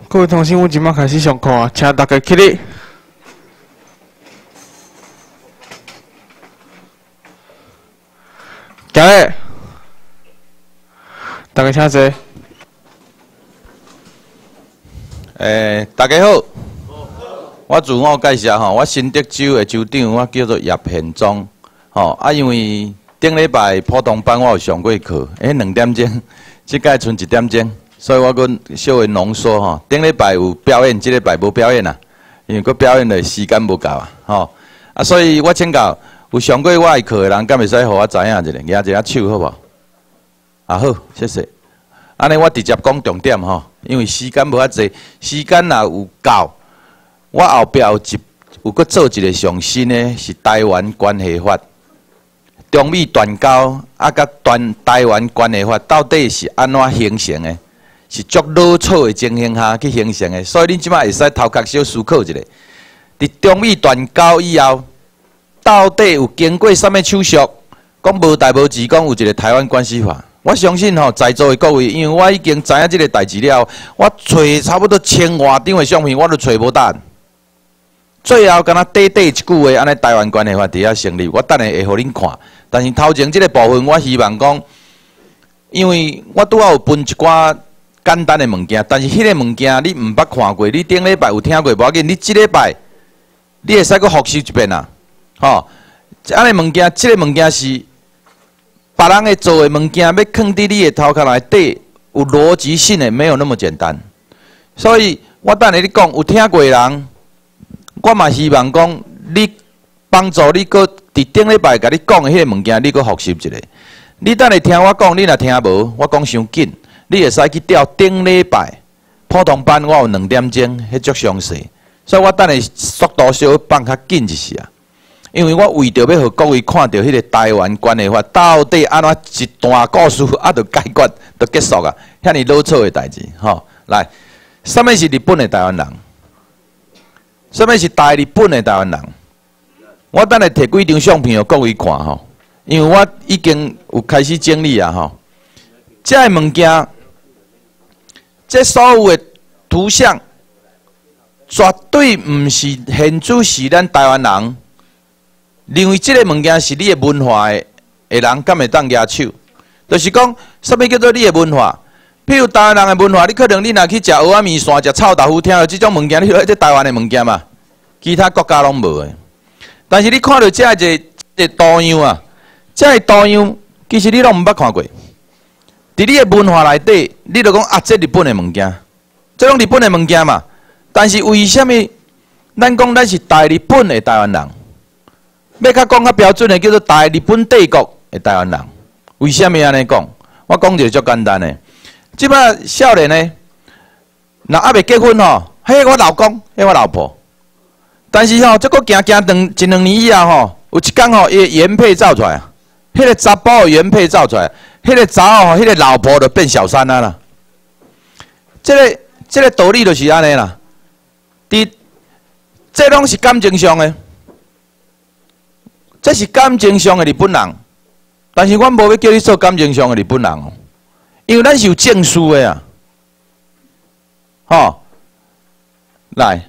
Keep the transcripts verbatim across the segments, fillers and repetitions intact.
各位同学，我即马开始上课啊，请大家起立。行嘞，大家请坐。 诶，大家好，我自我介绍吼，我新德州的州长，我叫做叶宪忠。吼啊，因为顶礼拜普通班我有上过课，诶，两点钟，即届剩一点钟。 所以我佮稍微浓缩吼，顶礼拜有表演，即礼拜无表演啊，因为佮表演的时间无够啊，吼啊，所以我请教有上过我的课的人，敢会使互我知影一下，举一下手好无？啊好，谢谢。安尼我直接讲重点吼，因为时间无遐济，时间若有够，我后壁有一有佮做一个上新的是台湾关系法，中美断交啊，甲断台湾关系法到底是安怎形成的？ 是足老草的情形下去形成的，所以恁即摆会使头壳小思考一下。伫中美断交以后，到底有经过啥物手续？讲无代无志，讲有一个台湾关系法。我相信吼，在座的各位，因为我已经知影即个代志了，我找差不多千外张的相片，我都找无答案。最后，敢若短短一句话，安尼台湾关系法伫遐成立，我等下会互恁看。但是头前即个部分，我希望讲，因为我拄好有分一寡。 简单的物件，但是迄个物件你毋捌看过，你顶礼拜有听过无要紧，你即礼拜你会使阁复习一遍啊！吼，安尼物件，即个物件是别人会做的物件，要放伫你的头壳内底，有逻辑性的，没有那么简单。所以我等下你讲，有听过的人，我嘛希望讲你帮助你阁伫顶礼拜甲你讲的迄个物件，你阁复习一下。你等下听我讲，你若听无，我讲伤紧。 你会使去调顶礼拜普通班，我有两点钟，迄足详细，所以我等下速度稍微放较紧一些啊。因为我为着要互各位看到迄个台湾关系法到底安怎一段故事啊，就解决，就结束啊，遐尼老草的代志吼。来，什么是日本的台湾人？什么是大日本的台湾人？我等下摕几张相片互各位看吼，因为我已经有开始整理啊吼，这个物件。 这所有的图像，绝对毋是现主是咱台湾人，认为这个物件是你的文化的的人，敢会当举手？就是讲，什么叫做你的文化？譬如台湾人的文化，你可能你若去食蚵仔面线、食臭豆腐，听到这种物件，你说这台湾的物件嘛，其他国家拢无的。但是你看到这个一个图样啊，这个图样其实你拢毋捌看过。 伫你的文化内底，你著讲啊，这日本的物件，这种日本的物件嘛。但是为什么咱讲咱是大日本的台湾人？要较讲较标准的叫做大日本帝国的台湾人。为什么安尼讲？我讲就足简单的。即摆少年呢，若还未结婚吼，迄我老公，迄我老婆。但是吼，这个行行两一两年以后吼，有一天吼，伊原配照出来，迄个查甫的原配照出来。 迄个查某吼，迄个老婆就变小三啊啦。这个这个道理就是安尼啦。伫这拢是感情上的，这是感情上的日本人。但是阮无要叫你做感情上的日本人哦，因为咱是有证书的啊。吼，来，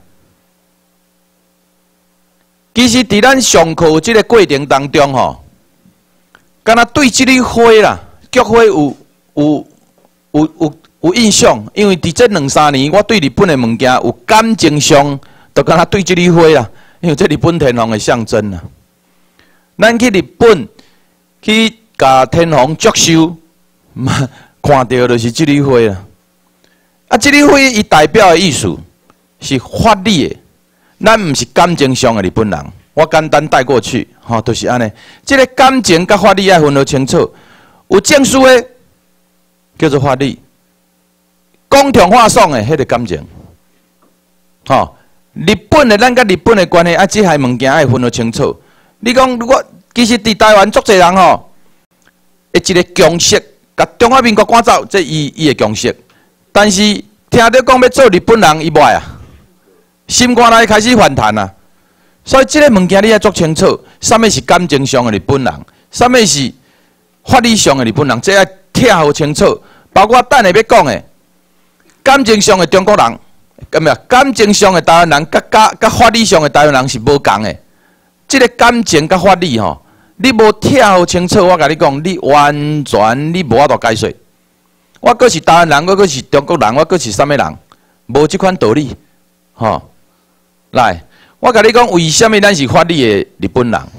其实伫咱上课这个过程当中吼，敢若对这个花啦。 菊花有有有有有印象，因为伫这两三年，我对日本的物件有感情上，就敢若对这朵花啦，因为这日本天皇的象征啦。咱去日本去甲天皇祝寿，看到就是这朵花啦。啊，这朵花伊代表的意思是法理的，咱毋是感情上的日本人。我简单带过去，吼、哦，就是安尼。这个感情甲法理要分得清楚。 有证书的叫做法律，公平化爽的迄个感情，吼、哦。日本的咱甲日本的关系啊，这项物件爱分得清楚。你讲如果其实伫台湾足侪人吼，会一个共识，甲中华民国赶走，这伊伊的共识。但是听到讲要做日本人，伊无啊，心肝内开始反弹啊。所以这个物件你要做清楚，什么是感情上的日本人，什么是。 法理上的日本人，这要拆好清楚，包括等下要讲的感情上的中国人， 咁啊，感情上的台湾人，甲甲甲法理上的台湾人是无共的。即、这个感情甲法理吼，你无听清楚，我甲你讲，你完全你无法度解说。我阁是台湾人，我阁是中国人，我阁是啥物人？无即款道理，吼。来，我甲你讲，为什么咱是法理的日本人？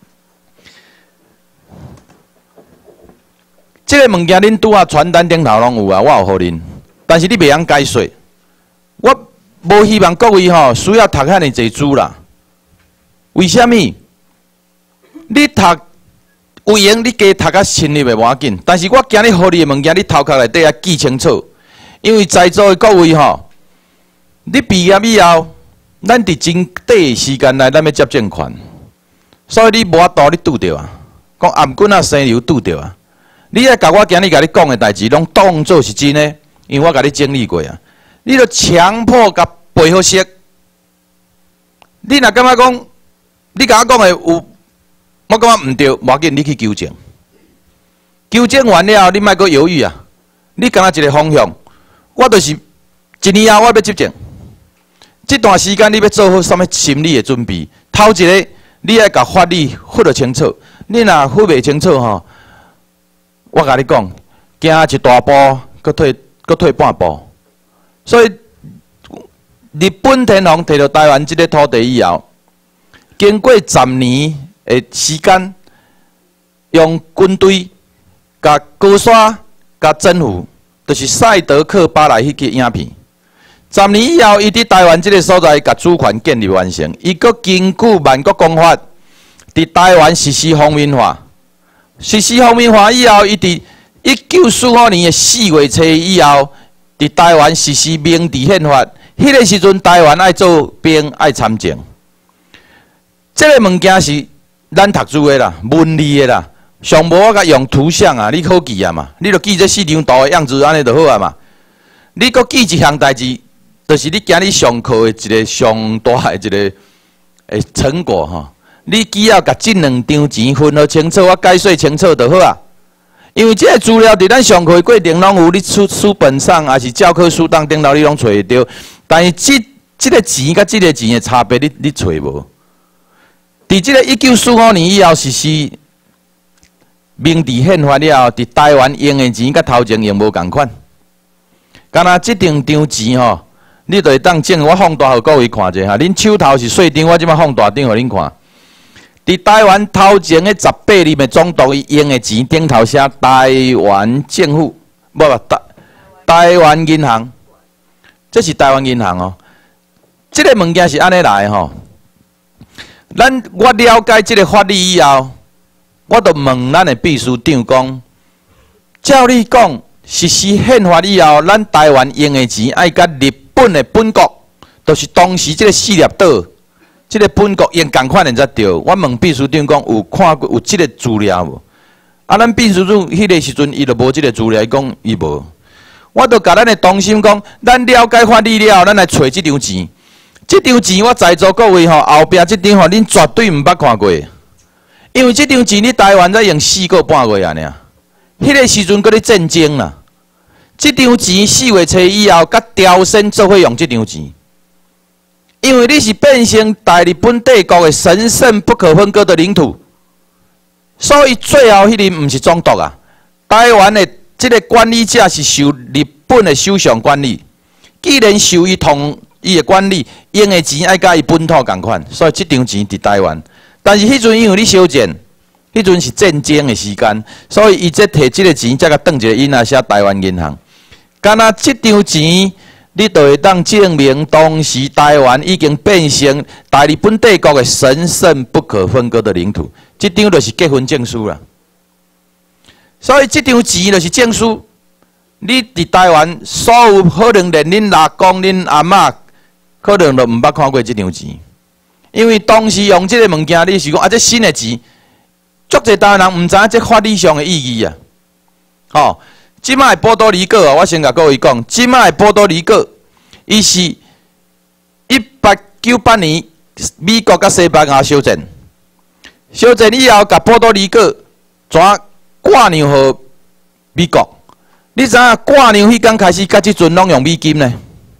即、这个物件恁拄啊传单顶头拢有啊，我有互恁，但是你袂晓解说。我无希望各位吼需要读遐尼济书啦。为什么？你读有闲，你加读较深入的无要紧。但是我今日互你的物件，你头壳内底要记清楚。因为在座的各位吼，你毕业以后，咱伫真短的时间内，咱要接政权，所以你无法度你拄着啊。讲颔棍啊生瘤拄着啊。你爱甲我今日甲你讲的代志，拢当作是真的，因为我甲你经历过啊。你著强迫甲背好识。你若感觉讲，你甲我讲的有，我感觉毋对，无要紧，你去纠正。纠正完了后，你莫阁犹豫啊。你敢若一个方向，我就是一年后我要执政。这段时间你要做好什么心理的准备？头一个，你爱甲法律分得清楚。你若分袂清楚吼，我甲你讲，行一大步，搁退，搁退半步。所以，日本天皇摕到台湾这个土地以后，经过十年的时间，用军队、甲高山、甲政府，就是赛德克巴莱迄个影片。十年以后，伊伫台湾这个所在，甲主权建立完成。伊阁根据万国公法，伫台湾实施皇民化。实施皇民化以后，伊伫一九四五年的四月初以后。伫台湾实施明治宪法，迄个时阵台湾爱做兵爱参政，这个物件是咱读书的啦，文理的啦，上无我甲用图像啊，你好记啊嘛，你著记这四张图的样子，安尼就好啊嘛。你阁记一项代志，就是你今日上课的一个上大的一个诶成果吼。你只要甲这两张钱分好清楚，我解说清楚就好啊。因为这个资料伫咱上课过程拢有，你书书本上还是教科书当顶头你拢找会到。但是这这个钱甲这个钱的差别，你你找无？伫这个一九四五年以后实施明治宪法了后，伫台湾用的钱甲头前用无共款。敢若这张张钱吼，你就会当整。我放大互各位看者哈，恁手头是细张，我即摆放大张互恁看。伫台湾头前的十八年的总督，伊用的钱顶头写台湾政府，无不台台湾银行，这是台湾银行哦。这个物件是安尼来吼。咱我了解这个法律以后，我就问咱的秘书长讲，照你讲实施宪法以后，咱台湾用的钱爱甲日本的本国，就是当时这个四粒岛。这个本国用共款的才对。我问秘书长讲有看过有这个资料无？啊，咱秘书长迄个时阵伊就无这个资料，伊讲伊无。我就甲咱的同心讲，咱了解法律了后，咱来找这张钱。这张钱我在座各位吼，后壁这张吼，恁绝对毋捌看过。因为这张钱你台湾才用四个半月啊尔。迄个时阵搁咧战争啦。这张钱四月初以后，甲朝鲜做伙用这张钱。因为你是变成大日本帝国的神圣不可分割的领土，所以最后迄任毋是总督啊，台湾的这个管理者是受日本的首相管理。既然受伊统伊的管理，用的钱爱甲伊本土共款，所以这张钱伫台湾。但是迄阵因为你修建，迄阵是战争的时间，所以伊才摕这个钱，才甲转一个印啊写台湾银行。敢若这张钱。你就会当证明，当时台湾已经变成大日本帝国的神圣不可分割的领土。这张就是结婚证书啦。所以这张钱就是证书。你伫台湾，所有可能连恁阿公、恁阿嬷，可能都毋捌看过这张钱。因为当时用这个物件，你是讲啊，这新的钱，足侪台湾人毋知影这法律上的意义啊。吼、哦。即摆波多黎各啊，我先甲各位讲，即摆波多黎各，伊是一八九八年美国甲西班牙修正，修正以后，甲波多黎各转挂让互美国。你知影挂让迄天开始，甲即阵拢用美金呢？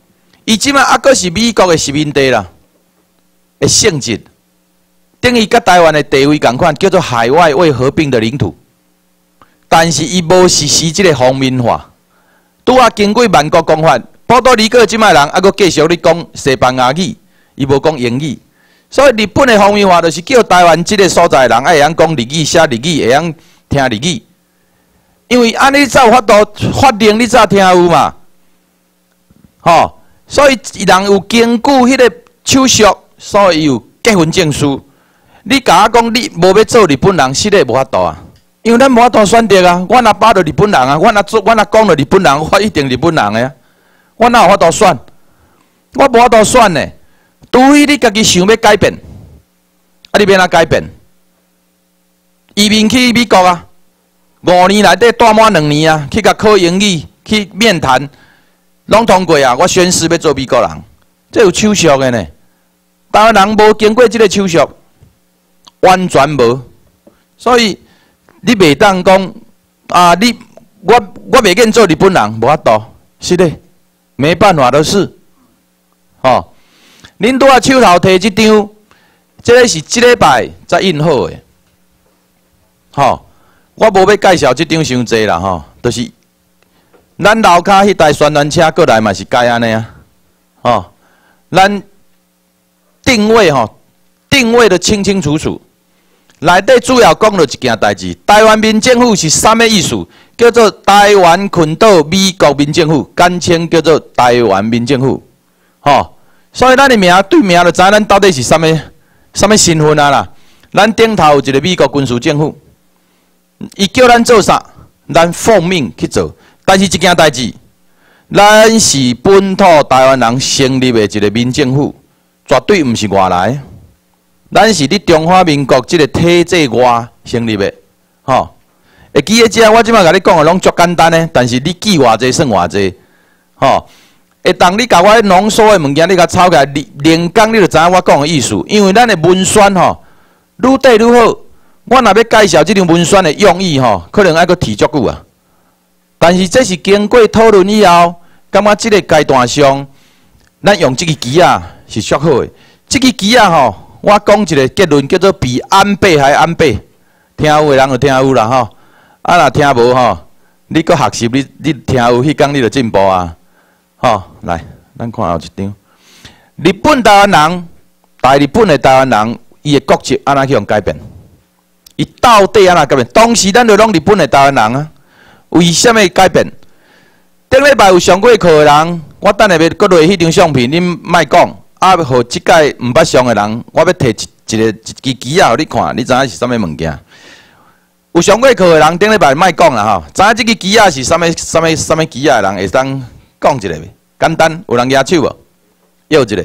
伊即摆还阁是美国的殖民地啦，的性质，等于甲台湾的地位共款，叫做海外未合并的领土。但是伊无实施即个皇民化，拄啊经过万国公法，波多黎各即摆人还阁继续咧讲西班牙语，伊无讲英语。所以日本的皇民化就是叫台湾即个所在的人爱会晓讲日语、写日语，会晓听日语。因为安尼才有法度法令，你才听有嘛，吼。所以人有根据迄个手续，所以有结婚证书。你甲我讲你无要做日本人，实在无法度啊。因为咱无法度选择啊。阮阿爸就日本人啊，阮阿做阮阿公就日本人，我一定日本人的啊。我哪有法度选？我无法度选呢。除非你家己想要改变，啊，你要哪改变？移民去美国啊，五年内底待满两年啊，去甲考英语，去面谈，拢通过啊。我宣誓要做美国人，这有手续的呢。台湾人无经过这个手续，完全无。所以你袂当讲啊，你我我袂愿做日本人，无法度，是的，没办法的事，吼。恁拄啊手头摕即张，即个是即礼拜才印好的，吼。我无要介绍即张伤济啦，吼，就是咱楼骹迄台宣传车过来嘛是改安尼啊，吼。咱定位吼，定位的清清楚楚。内底主要讲了一件代志，台湾民政府是啥物意思？叫做台湾群岛美国民政府，简称叫做台湾民政府，吼。所以咱的名对名就知咱到底是啥物啥物身份啊啦。咱顶头有一个美国军事政府，伊叫咱做啥，咱奉命去做。但是一件代志，咱是本土台湾人成立的一个民政府，绝对毋是外来。咱是伫中华民国即个体制外成立的，吼。会记得遮，我即摆甲你讲的拢足简单的，但是你记偌济算偌济，吼。会当你甲我浓缩的物件，你甲抄起来，连讲你就知影我讲的意思。因为咱的文宣吼，愈短愈好。我若要介绍即张文宣的用意吼，可能还阁提足久啊。但是这是经过讨论以后，感觉即个阶段上，咱用即个机啊是最好的。即个机啊吼，我讲一个结论，叫做比安倍还安倍。听有的人就听有啦吼，啊若听无吼，你阁学习，你你听有，迄工你就进步啊。吼，来，咱看后一张。日本台湾人，大日本的台湾人，伊的国籍安怎去用改变？伊到底安怎改变？当时咱就拢日本的台湾人啊，为什么改变？顶礼拜有上过课的人，我等下要搁落迄张相片，恁莫讲。啊，互即届毋捌上的人，我要摕一一个一支机仔互你看，你知影是啥物物件？有上过课的人，顶礼拜莫讲啦吼，知影即个机仔是啥物啥物啥物机仔的人，会当讲一下袂？简单，有人举手无？摇一个。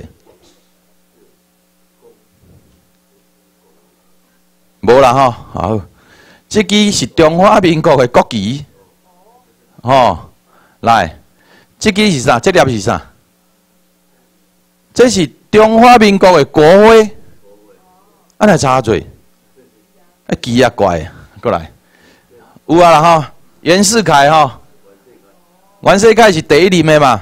无啦吼，好，这支是中华民国的国旗，吼，来，这支是啥？这粒是啥？这是中华民国的国徽，安尼差侪，啊奇啊怪，过来，有啊啦吼，袁世凯吼，袁世凯是第一任的嘛。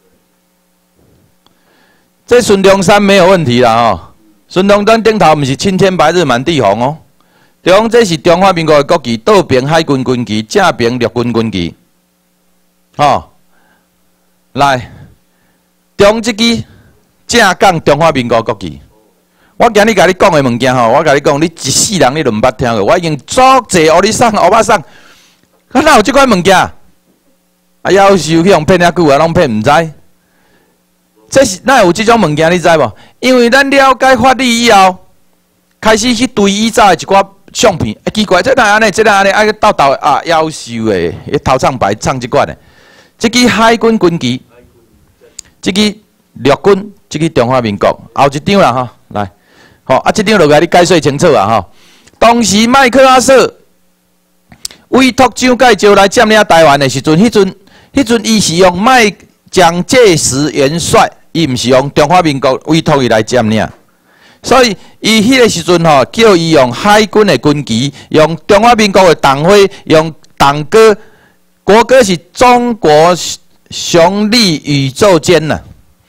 这孙中山没有问题啦吼，孙中山顶头毋是青天白日满地红哦，就讲这是中华民国的国旗，倒边海军军旗，正边陆军军旗，吼，来，中这支正港中华民国国旗。我今日甲你讲的物件吼，我甲你讲，你一世人你都毋捌听过，我已经足济互你送，互我送，啊哪有即款物件？啊，夭寿去用骗遐久啊，拢骗毋知。这是哪有即种物件？你知无？因为咱了解法律以后，开始去对以前的一寡相片，欸、奇怪，这哪安尼？这哪安尼？爱斗斗啊，夭寿的，伊头唱白唱即款的。这支海军军旗，这支陆军，这支中华民国，后一张啦吼，来，吼啊，这张就甲你解说清楚啊吼。当时麦克阿瑟委托蒋介石来占领台湾的时阵，迄阵迄阵伊是用麦蒋介石元帅。伊毋是用中华民国委托伊来占领，所以伊迄个时阵吼，叫伊用海军的军旗，用中华民国的党徽，用党歌，国歌是中国雄立宇宙间呐。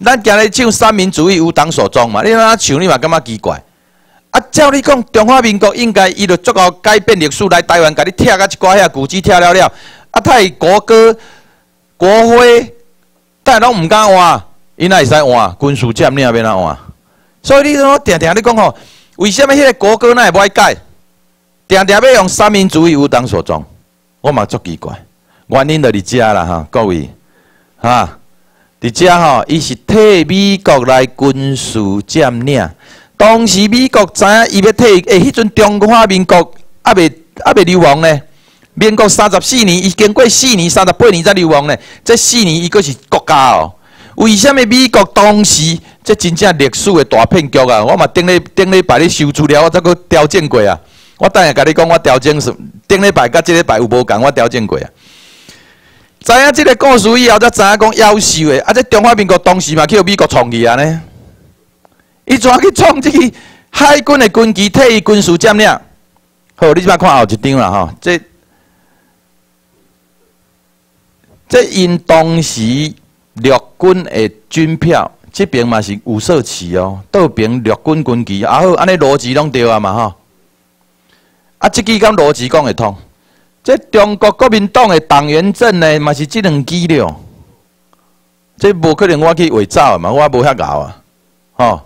咱今日唱三民主义有党所宗嘛，你哪唱你嘛感觉奇怪？啊，照你讲，中华民国应该伊就足够改变历史来台湾，甲你拆甲一寡遐古迹拆了了，啊，太国歌、国徽，但拢毋敢换，伊哪会使换？军事占领要哪换？所以你说定定你讲吼，为什么迄个国歌哪会不爱改？定定要用三民主义有党所宗，我嘛足奇怪。原因就伫遮啦哈，各位哈。伫遮吼，伊是替美国来军事占领。当时美国知影伊要替，诶，迄阵中华民国还未还未流亡呢。民国三十四年，伊经过四年、三十八年才流亡呢。这四年伊阁是国家哦。为什么美国当时这真正历史的大骗局啊？我嘛顶礼顶礼拜咧收资料，我再阁调整过啊。我等下甲你讲，我调整是顶礼拜甲即礼拜有无共，我调整过啊。知影即个故事以后，才知影讲夭寿的。啊，这中华民国当时嘛去美国创去啊呢？伊怎去创即个海军的军旗，替伊军事占领？好，你即摆看后一张啦吼，这这因当时陆军的军票，这边嘛是有色旗哦，倒边陆军军旗，啊好，安尼逻辑拢对啊嘛吼。啊，即支敢逻辑讲会通？这中国国民党的党员证呢，嘛是即两支了。这无可能我去伪造嘛，我无遐搞啊，吼。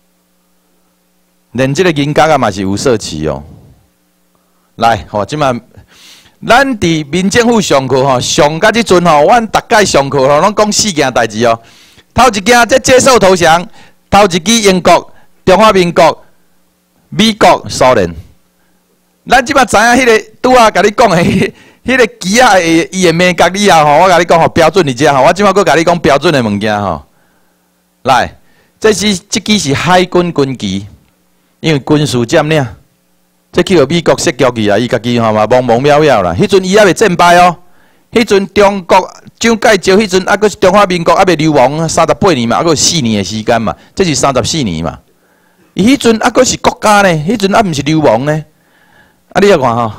连即个银角啊嘛是有色旗哦。来，吼，即摆咱伫民政府上课吼，上到即阵吼，阮逐届上课吼，拢讲四件代志哦。头一件即接受投降，头一支英国、中华民国、美国、苏联。咱即摆知影迄个拄啊，甲你讲的迄迄个旗啊，伊的美角以后吼，我甲你讲吼标准伫遮吼，我即摆佫甲你讲标准的物件吼。来，这是即支是海军军旗，因为军事占领，这去互美国设局去啊，伊家己吼嘛茫茫渺渺啦。迄阵伊还未战败哦，迄阵中国蒋介石迄阵还佫是中华民国还未流亡三十八年嘛，还佫四年的时间嘛，这是三十四年嘛。伊迄阵还佫是国家呢，迄阵还毋是流亡呢。啊，你要看吼，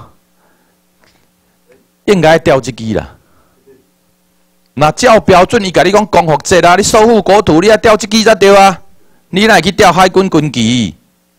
应该调即支啦。那照标准，伊甲你讲光复节啊，你守护国土，你要调即支才对啊。你哪会去调海军军旗？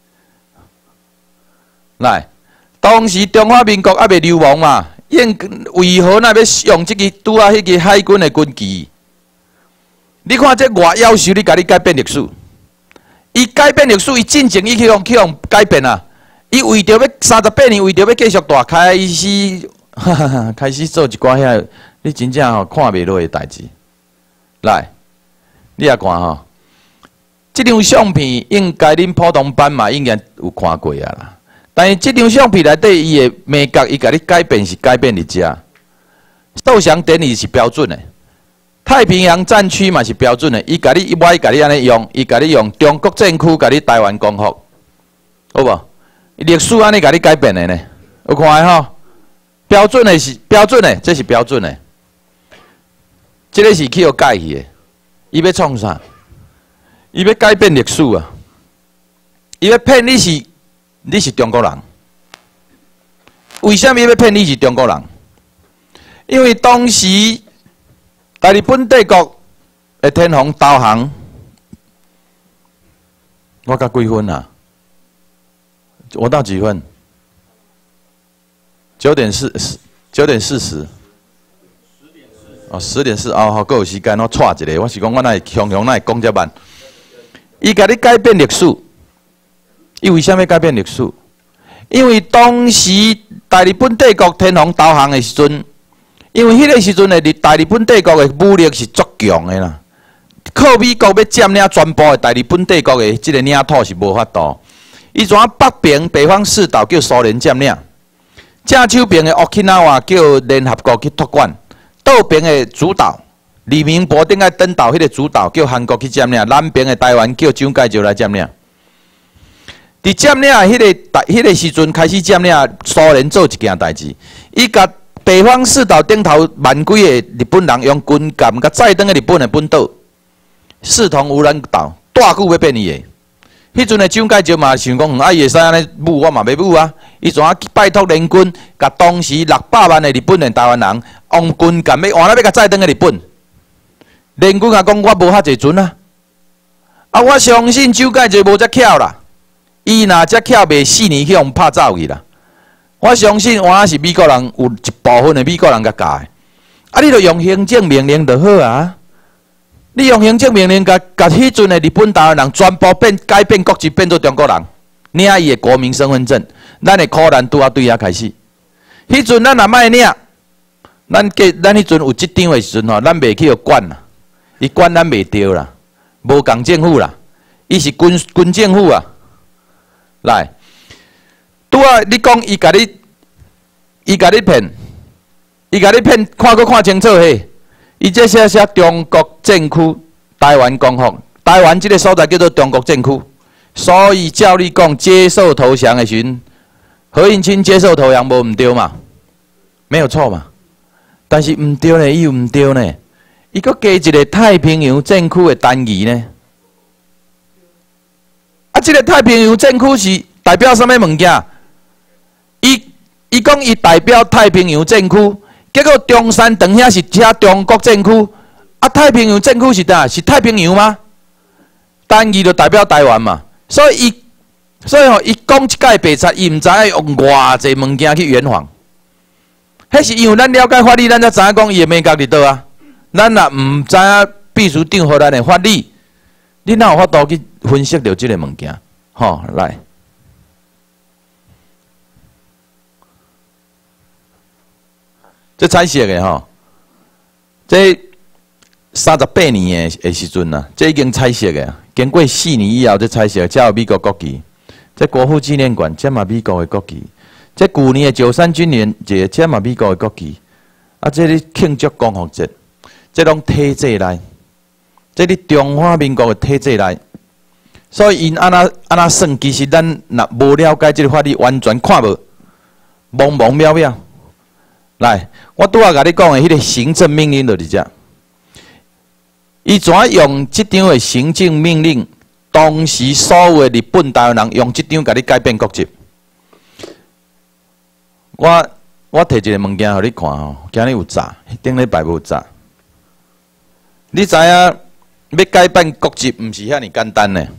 来，当时中华民国还未流亡嘛，应为何那要用即支拄啊迄个海军的军旗？你看这外夭寿，你甲你改变历史，伊改变历史，伊进前伊去用去用改变啊。伊为着要三十八年，为着要继续大，开始哈哈哈，开始做一寡遐你真正吼看袂落的代志。来，你也看吼，即张相片应该恁普通班嘛应该有看过啊啦。但是即张相片内底伊的美角，伊甲你改变是改变伫遮。投降典礼是标准的，太平洋战区嘛是标准的，伊甲你伊歪甲你安尼用，伊甲你用中国政区甲你台湾光复，好无？历史安尼甲你改变的呢？有看的吼？标准的是标准的，这是标准的。这个是去互改去的。伊要创啥？伊要改变历史啊！伊要骗你是你是中国人。为什么要骗你是中国人？因为当时大日本帝国的天皇导航，我甲几分啊？我到几分？九点四十，九点四十。哦，十点四哦，好，够有时间，我错一个。我是讲，我那会雄雄那会讲遮慢。伊甲你改变历史，伊为虾米改变历史？因为当时大日本帝国天皇导航的时阵，因为迄个时阵的大日本帝国的武力是足强的啦，靠美国要占领全部的大日本帝国的即个领土是无法度。伊怎啊北边北方四岛叫苏联占领，正手边的 Okinawa 叫联合国去托管，倒边的主岛李明博顶个登岛迄个主岛叫韩国去占领，南边的台湾叫蒋介石来占领。伫占领迄个代迄个时阵开始占领，苏联做一件代志，伊甲北方四岛顶头万几个日本人用军舰甲载登个日本的本岛，视同无人岛，大久要变伊的。迄阵的蒋介石嘛想讲，啊，伊会使安尼武，我嘛要武啊！伊怎啊拜托联军，甲当时六百万的日本人、台湾人用军舰要换来要甲载登个日本。联军也讲，我无遐济船啊， 啊，我相信周介就无遮巧啦。伊若遮巧，袂四年去互拍走去啦。我相信我是美国人，有一部分的美国人甲教的。啊，你著用行政命令就好啊。你用行政命令甲甲迄阵的日本台湾人全部变改变国籍，变做中国人，领伊的国民身份证，咱的苦难拄啊对遐开始。迄阵咱若卖领，咱计咱迄阵有即张的时阵吼，咱袂去互管啦，伊管咱袂着啦，无共政府啦，伊是军军政府啊。来，拄啊，你讲伊甲你，伊甲你骗。伊甲你骗，看搁看清楚嘿！伊这写写中国政区台湾光复，台湾这个所在叫做中国政区，所以照你讲接受投降的时阵，何应钦接受投降无毋对嘛？没有错嘛？但是毋对呢，伊又毋对呢，伊搁加一个太平洋政区的单字呢。啊，这个太平洋政区是代表什么物件？伊伊讲伊代表太平洋政区。结果中山堂遐是写中国政区，啊，太平洋政区是哪？是太平洋吗？单字就代表台湾嘛，所以伊，所以吼，伊讲一届白贼，伊毋知影用偌济物件去圆谎。迄是因为咱了解法律，咱才知影讲伊的美角伫倒啊。咱若毋知影秘书长互咱的法律，你哪有法度去分析到即个物件？吼，来。这彩色的吼，这三十八年的的时阵啊，这已经彩色的，经过四年以后，这彩色才有美国国旗。这国父纪念馆，这嘛美国的国旗。这旧年的九三军人节，这嘛美国的国旗。啊，这咧庆祝光复节，这拢体制内，这咧中华民国的体制内。所以因安那安那算，其实咱若无了解这个法律，完全看无，懵懵渺渺。来，我拄仔甲你讲的迄个行政命令就是这。伊怎用即张的行政命令？当时所有的日本台湾人用即张甲你改变国籍。我我摕一个物件互你看吼，今日有炸，顶礼拜无炸。你知影要改变国籍，毋是遐尼简单呢？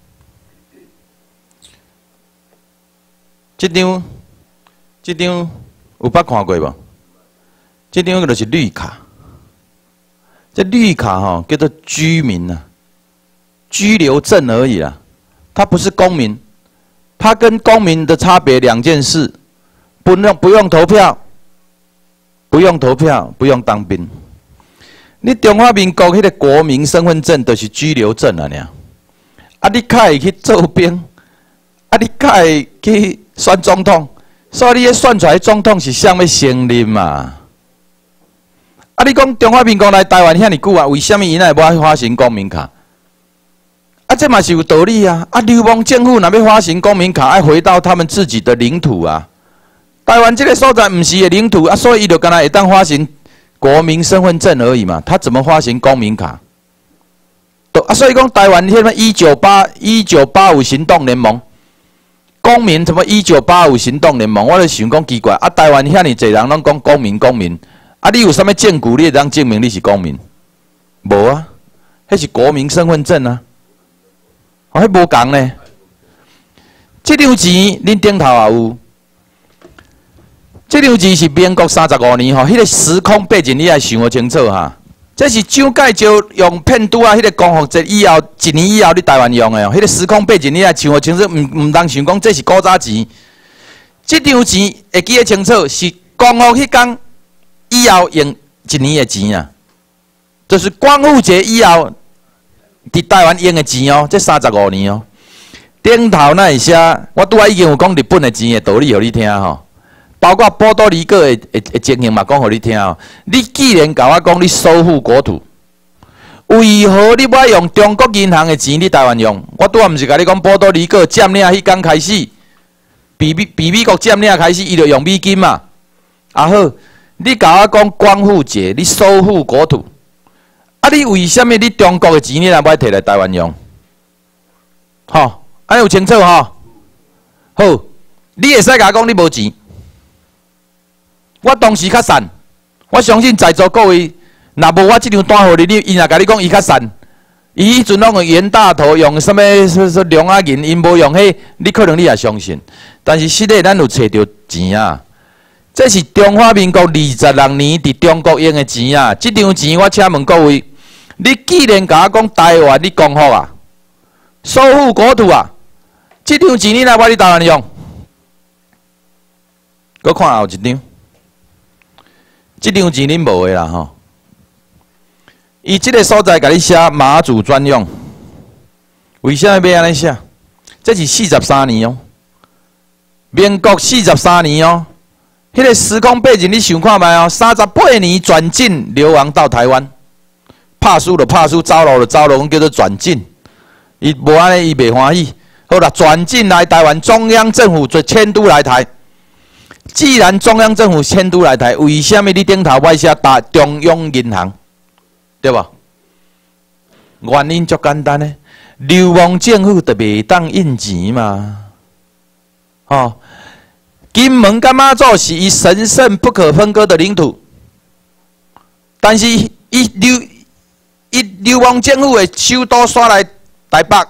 即张，即张有捌看过无？这张就是绿卡，这绿卡哈、喔、叫做居民啊，居留证而已啦，它不是公民，它跟公民的差别两件事，不用不用投票，不用投票，不用当兵。你中华民国迄个国民身份证就是居留证啊，尔。啊，你较会去做兵，啊，你较会去选总统，所以你选出来总统是啥物声音嘛？啊！你讲中华民国来台湾遐尼久啊，为什么伊奈无爱发行公民卡？啊，这嘛是有道理啊！啊，流氓政府若要发行公民卡，爱回到他们自己的领土啊。台湾这个所在毋是的领土啊，所以伊就干那会当发行国民身份证而已嘛。他怎么发行公民卡？都啊，所以讲台湾什么一九八一九八五行动联盟，公民什么一九八五行动联盟，我就想讲奇怪啊！台湾遐尼侪人拢讲公民公民。啊！你有啥物证据？你会当证明你是公民？无啊，迄是国民身份证啊。哦，迄无共呢。这张钱恁顶头也有。这张钱是民国三十五年吼，迄、那个时空背景你爱想好清楚哈。这是蒋介石用骗拄啊，迄个光复节以后一年以后你台湾用的哦。迄、那个时空背景你爱想好清楚，毋毋通想讲这是古早钱。这张钱会记得清楚，是光复迄天。以后用一年的钱啊，就是光复节以后，伫台湾用的钱哦，这三十五年哦。顶头那会写，我拄仔已经有讲日本的钱的道理，互你听吼。包括波多黎各的的的情形嘛，讲互你听哦。你既然甲我讲你收复国土，为何你要用中国银行的钱你台湾用？我拄仔毋是甲你讲波多黎各占领迄天开始，比美比美国占领开始，伊就用美金嘛。啊好。你甲我讲光复节，你收复国土，啊！你为什么你中国的钱你若要摕来台湾用？吼，安有清楚吼？好，你会使甲我讲你无钱，我当时较善，我相信在座各位，若无我即张单互你，你伊若甲你讲伊较善， 伊迄阵拢用袁大头，用什么说说梁阿银，因无用迄，你可能你也相信。但是实际咱有找到钱啊，这是中华民国二十六年伫中国用的钱啊。这张钱我请问各位，你既然甲我讲台湾你光复啊，收复国土啊，这张钱你来我你台湾用？搁看后一张，这张钱恁无的啦吼。伊即个所在甲你写马祖专用，为啥要安尼写？这是四十三年哦，民国四十三年哦，迄、那个时空背景你想看觅哦？三十八年转进流亡到台湾，拍输就拍输，走路就走路，阮叫做转进。伊无安尼，伊袂欢喜。好啦，转进来台湾，中央政府就迁都来台。既然中央政府迁都来台，为什么你顶头要写大中央银行？对吧？原因足简单呢，流亡政府就袂当印钱嘛。哦，金门甲马祖是伊神圣不可分割的领土，但是伊流伊流亡政府的首都刷来台北，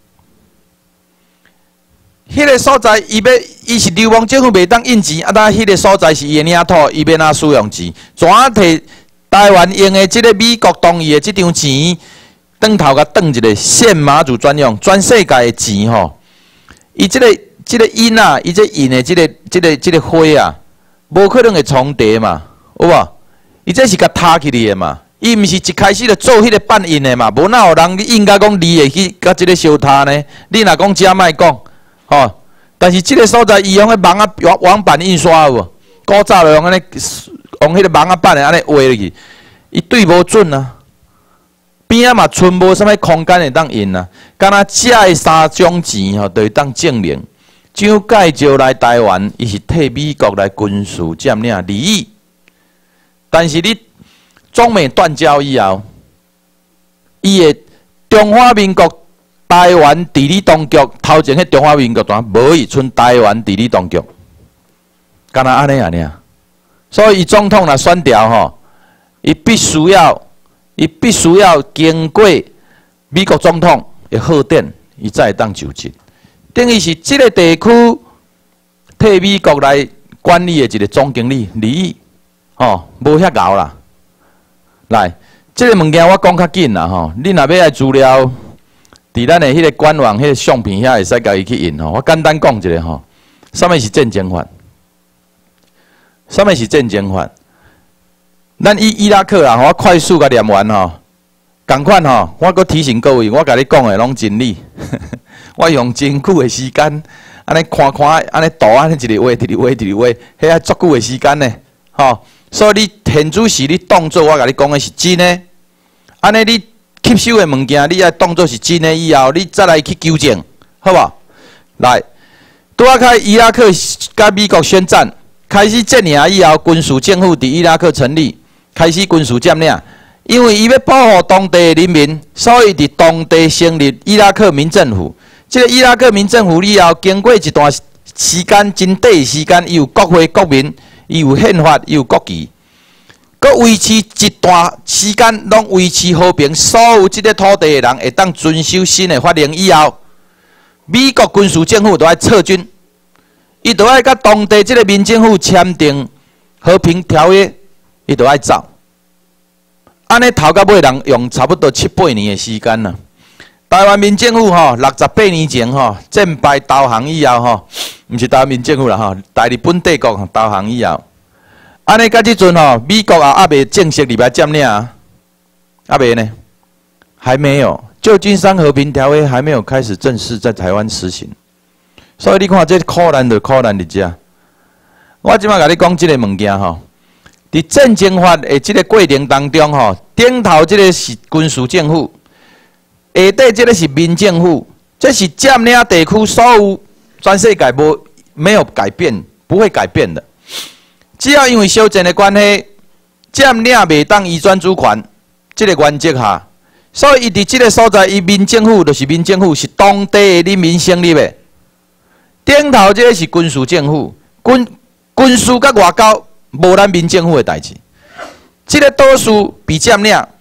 迄个所在伊要伊是流亡政府袂当印钱，啊，但迄个所在是伊的领土，伊要哪使用钱？怎摕？台湾用的即个美国同意的即张钱，转头甲转一个现马祖专用，全世界的钱吼，伊即个即个印啊，伊这印的即个即个即个花啊，无可能会重叠嘛，有无？伊这是甲塌起嚟的嘛，伊毋是一开始就做迄个半印的嘛，无哪有人印甲讲离会去甲即个相塌呢？你若讲遮莫讲，吼，但是即个所在伊用迄网啊网版印刷有无？古早就用安尼。用迄个网啊板的安尼画落去，伊对无准啊，边仔嘛剩无啥物空间会当印啊。敢若遮的三种钱吼，就会当证明，蒋介石来台湾，伊是替美国来军事占领利益。但是你中美断交以后，伊的中华民国台湾地理当局头前迄中华民国单无伊剩台湾地理当局，敢若安尼安尼啊。所以，总统来选调吼，伊必须要，伊必须要经过美国总统的贺电，伊才会当就职。等于是这个地区替美国来管理的一个总经理利益，吼，无遐高啦。来，这个物件我讲较紧啦吼，你若要爱资料，伫咱的迄个官网、迄个相片遐会使家己去印吼。我简单讲一下吼，啥物是战争法？什么是战争法？咱伊伊拉克啦，我快速甲念完吼。共款吼，我阁提醒各位，我甲你讲的拢真理。我用真久的时间，安尼看看，安尼读安尼一个话，一个话，一个话，迄啊足久的时间呢，吼。所以你现主时你当做我甲你讲的是真的，安尼你吸收的物件，你爱当做是真的以后，你再来去纠正，好无？来，拄啊开伊拉克甲美国宣战。开始这年以后，军事政府伫伊拉克成立，开始军事占领。因为伊要保护当地的人民，所以伫当地成立伊拉克民政府。这个伊拉克民政府以后，经过一段时间真短的时间，伊有国会国民，伊有宪法，伊有国旗，佮维持一段时间，拢维持和平。所有这个土地的人会当遵守新的法令以后，美国军事政府就要撤军。伊就爱甲当地即个民政府签订和平条约，伊就爱走。安尼头到尾人用差不多七八年的时间啦。台湾民政府吼，六十八年前吼战败投降以后吼，毋是台湾民政府啦吼，大日本帝国投降以后，安尼到即阵吼，美国啊还未正式入来占领啊，还未呢，还没有。旧金山和平条约还没有开始正式在台湾实行。所以你看，这可难就可难伫遮。我即摆甲你讲即个物件吼，伫战争法的即个过程当中吼，顶头即个是军事政府，下底即个是民政府，这是占领地区所有全世界无没有改变，不会改变的。只要因为修正的关系，占领袂当移转主权，即个原则下，所以伊伫即个所在，伊民政府就是民政府，是当地的人民成立的。顶头这个是军事政府，军军事甲外交无咱民政府的代志。这个岛屿被占领，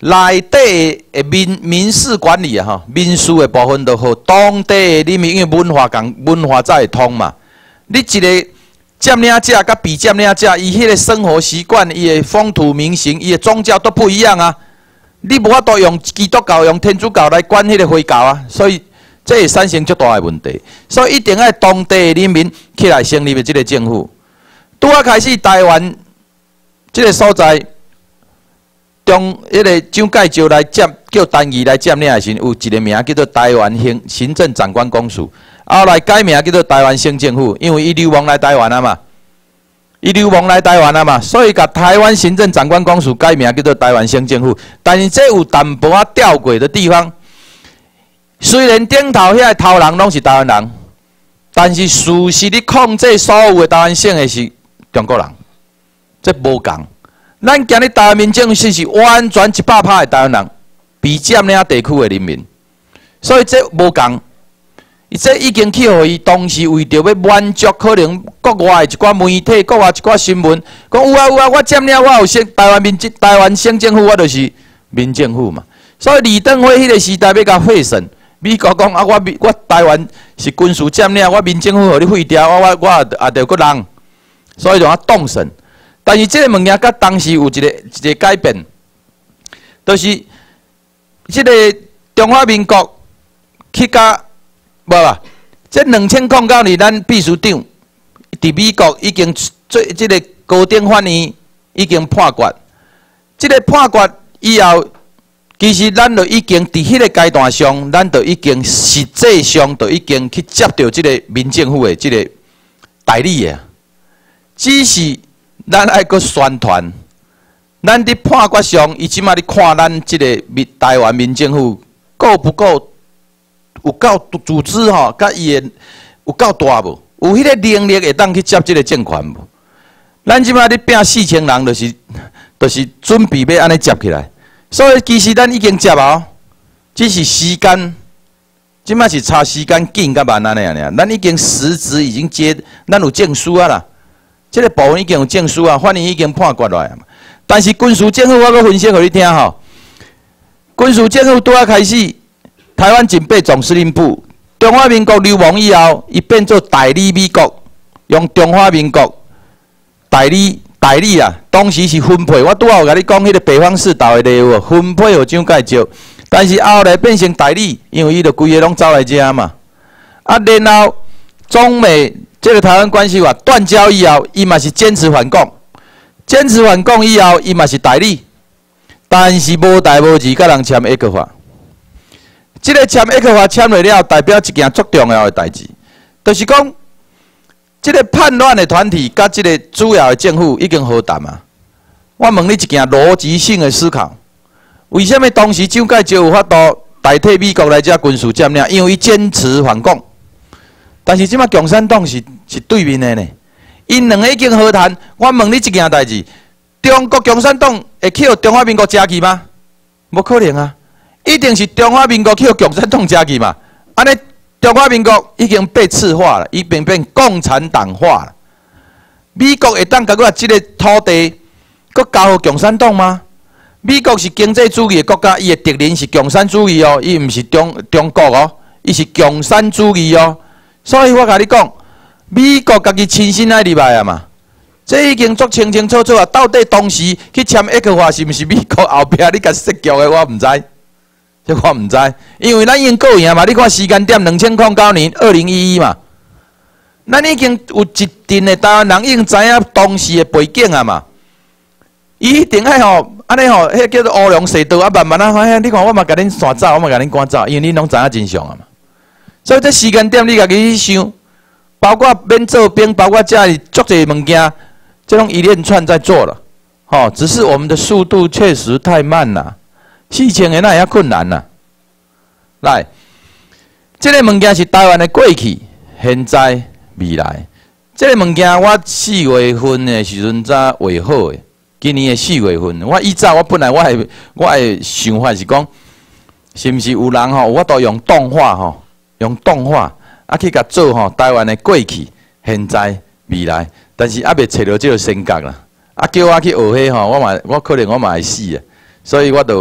内底的民民事管理啊，吼，民事的部分都好，当地的人民因为文化共文化才会通嘛。你一个占领者甲被占领者，伊迄个生活习惯、伊的风土民情、伊的宗教都不一样啊。你无法度用基督教、用天主教来管迄个回教啊，所以这会产生足大的问题。所以一定要当地的人民起来成立的这个政府。拄啊开始台湾这个所在，中迄个蒋介石来占叫单义来占领的时，有一个名叫做台湾行行政长官公署，后来改名叫做台湾省政府，因为伊流亡来台湾啊嘛。伊流亡来台湾啊嘛，所以甲台湾行政长官公署改名叫做台湾省政府。但是这有淡薄仔吊诡的地方，虽然顶头遐个头人拢是台湾人，但是事实你控制所有的台湾省的是中国人，这无共。咱今日台湾民政府是完全一百趴的台湾人，被占领地区的人民，所以这无共。伊这已经去互伊当时为着要满足可能国外的一寡媒体、国外一寡新闻，讲有啊有啊，我占领我有省台湾民台湾省政府，我就是民政府嘛。所以李登辉迄个时代要甲废省，美国讲啊，我我台湾是军事占领，我民政府互你废掉，我我我也着搁人，所以就啊冻省。但是这个物件甲当时有一个一个改变，就是这个中华民国去甲。无啦，这两千零九年，咱秘书长伫美国已经做这个高等法院已经判决。这个判决以后，其实咱就已经伫迄个阶段上，咱就已经实际上就已经去接到这个民政府的这个代理的。只是咱爱搁宣传，咱伫判决上，伊即马咧看咱这个民台湾民政府够不够？有够组织吼，甲伊个有够大无？有迄个能力会当去接即个政权无？咱即摆咧拼四千人，就是就是准备要安尼接起来。所以其实咱已经接哦，只是时间，即摆是差时间紧甲慢安尼尔。咱已经实质已经接，咱有证书啊啦。即、这个部分已经有证书啊，法院已经判决落来嘛。但是军事政府我阁分析互你听吼，军事政府拄啊开始。台湾警备总司令部，中华民国流亡以后，伊变做代理美国，用中华民国代理代理啊。当时是分配，我拄好有甲你讲，迄个北方四岛的礼物分配互蒋介石，但是后来变成代理，因为伊就规个拢走来遮嘛。啊，然后中美这个台湾关系法断交以后，伊嘛是坚持反共，坚持反共以后，伊嘛是代理，但是无代无志，甲人签一个法。这个签一个法签落了，代表一件足重要的代志，就是讲，这个叛乱的团体甲这个主要的政府已经和谈啊。我问你一件逻辑性的思考：为什么当时蒋介石有法度代替美国来遮军事占领？因为伊坚持反共。但是即马共产党是是对面的呢，因两个已经和谈。我问你一件代志：中国共产党会去互中华民国遮去吗？无可能啊！一定是中华民国去共产党遮去嘛？安尼中华民国已经被赤化了，已经变共产党化了。美国会当甲我即个土地，佮交互共产党吗？美国是经济主义的国家，伊的敌人是共产主义哦，伊毋是中中国哦，伊是共产主义哦。所以我甲你讲，美国家己亲身爱入来啊嘛，这已经足清清楚楚啊。到底当时去签一个话是毋是美国后壁你甲设局的，我毋知。这我毋知，因为咱已经够赢嘛。你看时间点，两千零九年二零一一嘛，咱已经有一定的台湾人已经知影当时的背景啊嘛。伊一定爱吼，安尼吼，迄叫做乌龙隧道啊，慢慢啊，哎，你看我嘛甲恁线走，我嘛甲恁赶走，因为恁拢知影真相啊嘛。所以这时间点，你家己去想，包括免做兵，包括家里足侪物件，这种一连串在做了，吼，只是我们的速度确实太慢了。四千个那也困难啦。来，这个物件是台湾的过去、现在、未来。这个物件我四月份的时阵才画好的，今年的四月份，我以早我本来我的我的想法是讲，是毋是有人吼，我都用动画吼，用动画啊去甲做吼台湾的过去、现在、未来，但是还未找到这个性格啦。啊，叫我去学迄吼，我嘛我可能我嘛会死啊，所以我就。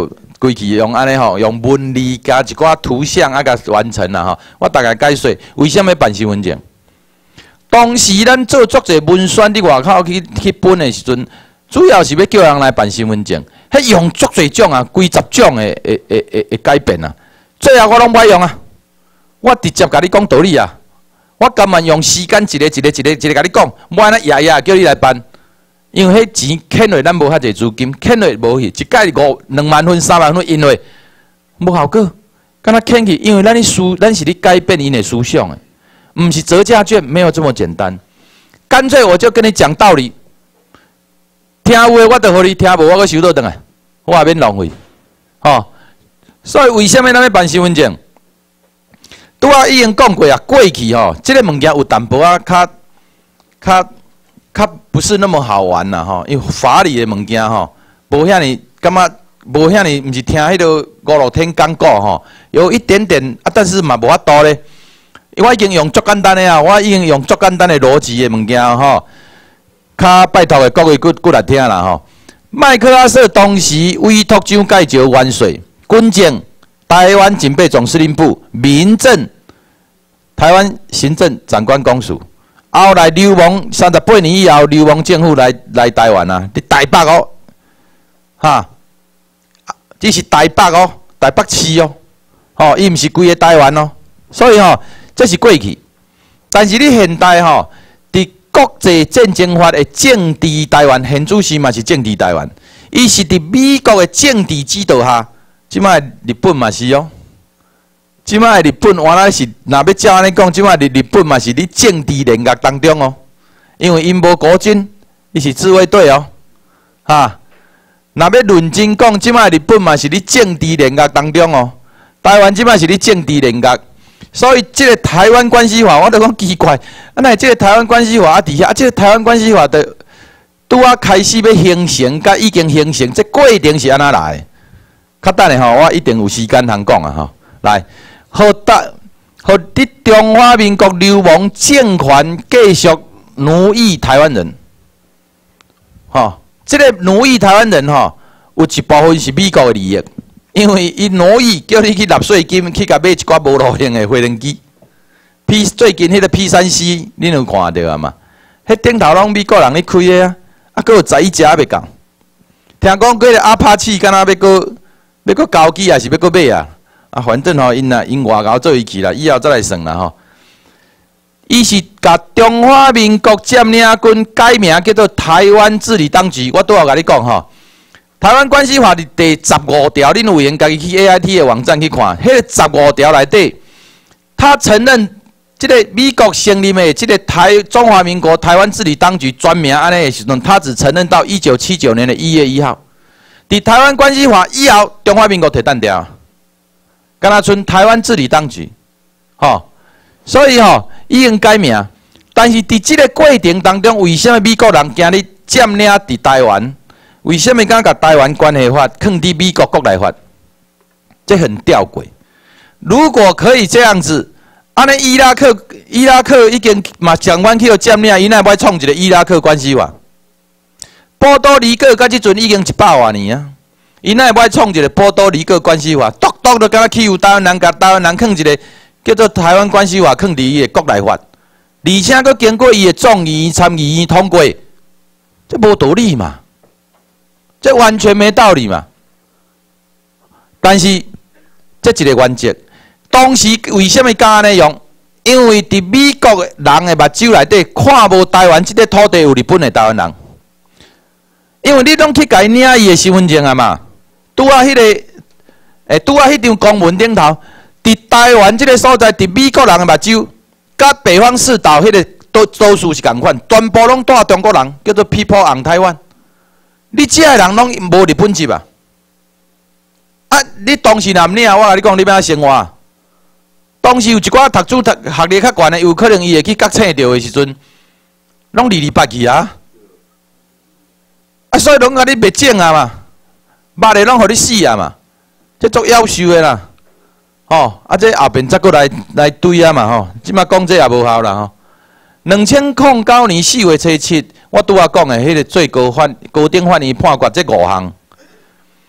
规矩用安尼吼，用文字加一寡图像啊，甲完成啦吼。我大概解说为什么办身份证。当时咱做足侪文宣伫外口去去分的时阵，主要是要叫人来办身份证，迄用足侪种啊，几十种的诶诶诶诶改变啊。最后我拢歹用啊，我直接甲你讲道理啊。我甘愿用时间一个一个一个一个甲你讲，无安尼夜夜叫你来办，因为迄钱欠落咱无遐济资金，欠落无去，一届五两万分、三万分，因为无效果，敢若欠去，因为咱咧思，咱是咧改变因的思想的，毋是折价券，没有这么简单。干脆我就跟你讲道理，听有诶我就互你听，无我阁收倒转来，我也免浪费，吼、哦。所以为什么咱要办身份证？拄仔已经讲过啊，过去吼，即、這个物件有淡薄啊，较较较不是那么好玩啦吼，因为法理的物件吼，无遐尼感觉，无遐尼，毋是听迄个五六天讲过吼，有一点点啊，但是嘛无法度咧。我已经用足简单的啊，我已经用足简单的逻辑的物件吼，较拜托的各位骨骨来听啦吼。麦克阿瑟当时委托蒋介石元帅，军政台湾警备总司令部，民政台湾行政长官公署。后来流亡三十八年以后，流亡政府来来台湾啊，伫台北哦，哈，这是台北哦，台北市哦，吼，伊毋是规个台湾哦，所以吼、哦，这是过去。但是你现代吼、哦，伫国际战争法的政治台湾，现主席嘛是政治台湾，伊是伫美国的政治指导下，即摆日本嘛是哦。即摆日本原来是，若要照安尼讲，即摆日日本嘛是伫政治联合当中哦，因为因无国军，伊是自卫队哦，哈。若要论真讲，即摆日本嘛是伫政治联合当中哦，台湾即摆是伫政治联合，所以即个台湾关系法，我就讲奇怪，啊，那即个台湾关系法啊，伫遐啊，即个台湾关系法的拄啊开始要形成，甲已经形成，这过程是安怎来的？较等下吼，我一定有时间通讲啊吼，来。互大，互伫中华民国流亡政权继续奴役台湾人，吼、哦，即、这个奴役台湾人吼、哦，有一部分是美国的利益，因为伊奴役叫你去纳税金，去甲买一寡无路用的飞行机。P 最近迄个 P 三 C， 恁有看到啊嘛？迄顶头拢美国人咧开的啊，啊，佫有十一架要共。听讲嗰个阿帕奇，敢若要佫要佫交机，还是要佫买啊？啊，反正吼，因啊，因外交做伊去啦，以后再来算啦吼。伊是甲中华民国占领军改名叫做台湾治理当局。我拄好甲你讲吼，台湾关系法的第十五条，恁有闲家己去 A I T 的网站去看，迄个十五条内底，他承认即个美国成立的即个台中华民国台湾治理当局专名安尼的时阵，他只承认到一九七九年的一月一号。伫台湾关系法以后，中华民国摕单掉。敢若剩台湾治理当局，吼、哦，所以吼、哦、已经改名，但是伫即个过程当中，为什么美国人今日占领伫台湾？为什么敢甲台湾关系法放伫美国国内法？这很吊诡。如果可以这样子，安尼伊拉克伊拉克已经嘛相关去占领，伊哪会创一个伊拉克关系法？波多黎各到即阵已经一百多年啊。伊哪会创一个波多黎各关系法？笃笃就敢若欺负台湾人，甲台湾人放一个叫做台湾关系法，放伫伊个国内法，而且佫经过伊个众议院、参议院通过，这无道理嘛？这完全没道理嘛？但是这一个原则，当时为什么敢安尼用？因为伫美国人的目睭内底看无台湾这个土地有日本的台湾人，因为你拢去甲伊领伊的身份证啊嘛。拄啊，迄个，诶，拄啊，迄张公文顶头，伫台湾即个所在，伫美国人的目睭，甲北方四岛迄个都都属是共款，全部拢带中国人，叫做 People on Taiwan。你遮个人拢无日本籍啊？啊，你当时若毋领，我甲你讲，你要安怎生活？当时有一寡读书读学历较悬的，有可能伊会去甲醒着的时阵，拢离离别去啊！啊，所以拢甲你灭种啊嘛。捌的拢互你死啊嘛，这足夭寿的啦，吼！啊，这后边再过来来对啊嘛，吼！即马讲这也无效啦，吼！两千零九年四月初七，我拄仔讲的迄个最高法高等法院判决这五项，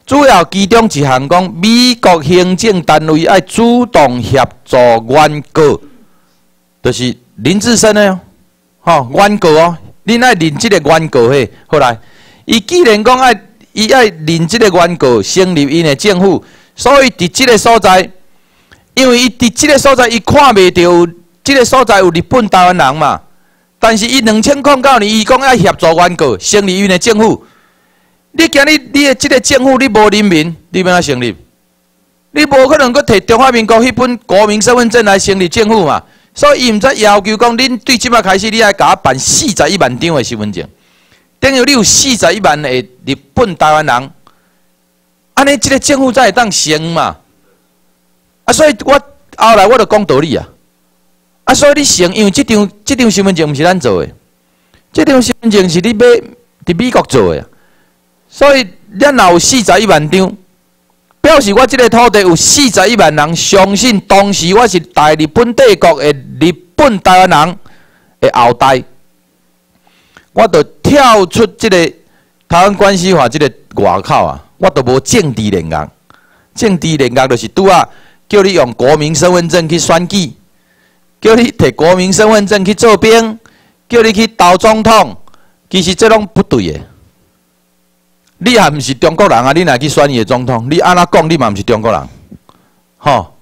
主要其中一项讲，美国行政单位爱主动协助原告，就是林志深的哦，吼、原告哦，恁爱认即个原告嘿，后来，伊既然讲爱，伊爱认即个原告，成立因的政府，所以伫即个所在，因为伊伫即个所在，伊看袂到即个所在有日本台湾人嘛。但是伊两千零九年，伊讲要协助原告成立因的政府。你今日你的即个政府你无人民，你要安成立？你无可能搁摕中华民国迄本国民身份证来成立政府嘛？所以伊毋则要求讲，恁对即摆开始，你爱甲我办四十一万张的身份证，等于你有四十一万的日本台湾人，安尼即个政府才会当成嘛？啊，所以我后来我就讲道理啊。啊，所以你成，因为即张即张身份证毋是咱做的，即张身份证是你买伫美国做的，所以咱若有四十一万张，表示我即个土地有四十一万人相信当时我是大日本帝国的日本台湾人的后代，我就跳出即个台湾关系法即个外口啊，我就无政治联合，政治联合就是拄啊，叫你用国民身份证去选举。叫你摕国民身份证去做兵，叫你去投总统，其实这拢不对的。你也毋是中国人啊！你若去选伊的总统，你安怎讲，你嘛毋是中国人，吼。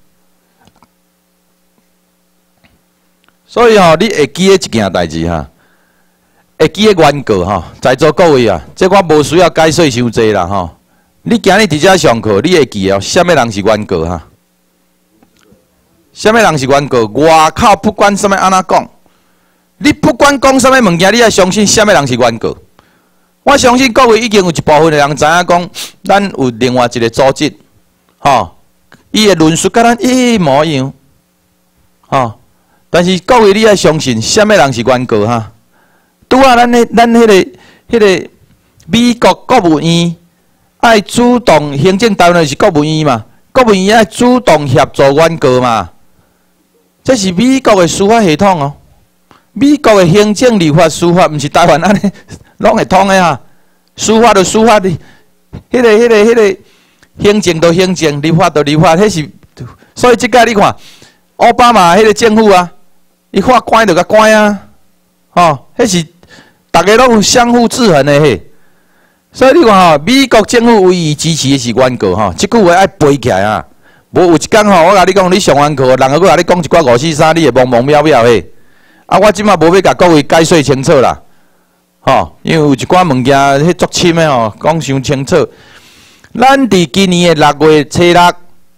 所以吼，你会记的一件代志哈，会记的原告吼，在座各位啊，这我无需要解说伤济啦吼。你今日伫遮上课，你会记哦，什么人是原告哈？什么人是原告？外口不管什么安怎讲，你不管讲什么物件，你要相信什么人是原告。我相信各位已经有一部分的人知影讲，咱有另外一个组织，吼，伊的论述甲咱一模一样，吼。但是各位你要相信，什么人是原告哈？拄啊，咱迄咱迄个迄个美国国务院爱主动行政单位是国务院嘛，国务院爱主动协助原告嘛。这是美国的司法系统哦，美国的行政、立法、司法，毋是台湾安尼，拢会通的啊。司法就司法的，迄个、迄个、迄个行政就行政，立法就立法，迄是。所以即摆你看，奥巴马迄个政府啊，伊法关就甲关啊，吼，迄是大家拢有相互制衡的迄。所以你看吼，美国政府唯一支持的是原告吼，即句话爱背起来啊。无有一天吼，我甲你讲，你上完课，人个佫甲你讲一寡五四三，你会懵懵渺渺嘿。啊，我即马无要甲各位解说清楚啦，吼，因为有一寡物件迄足深的吼，讲伤清楚。咱伫今年的六月初六，伫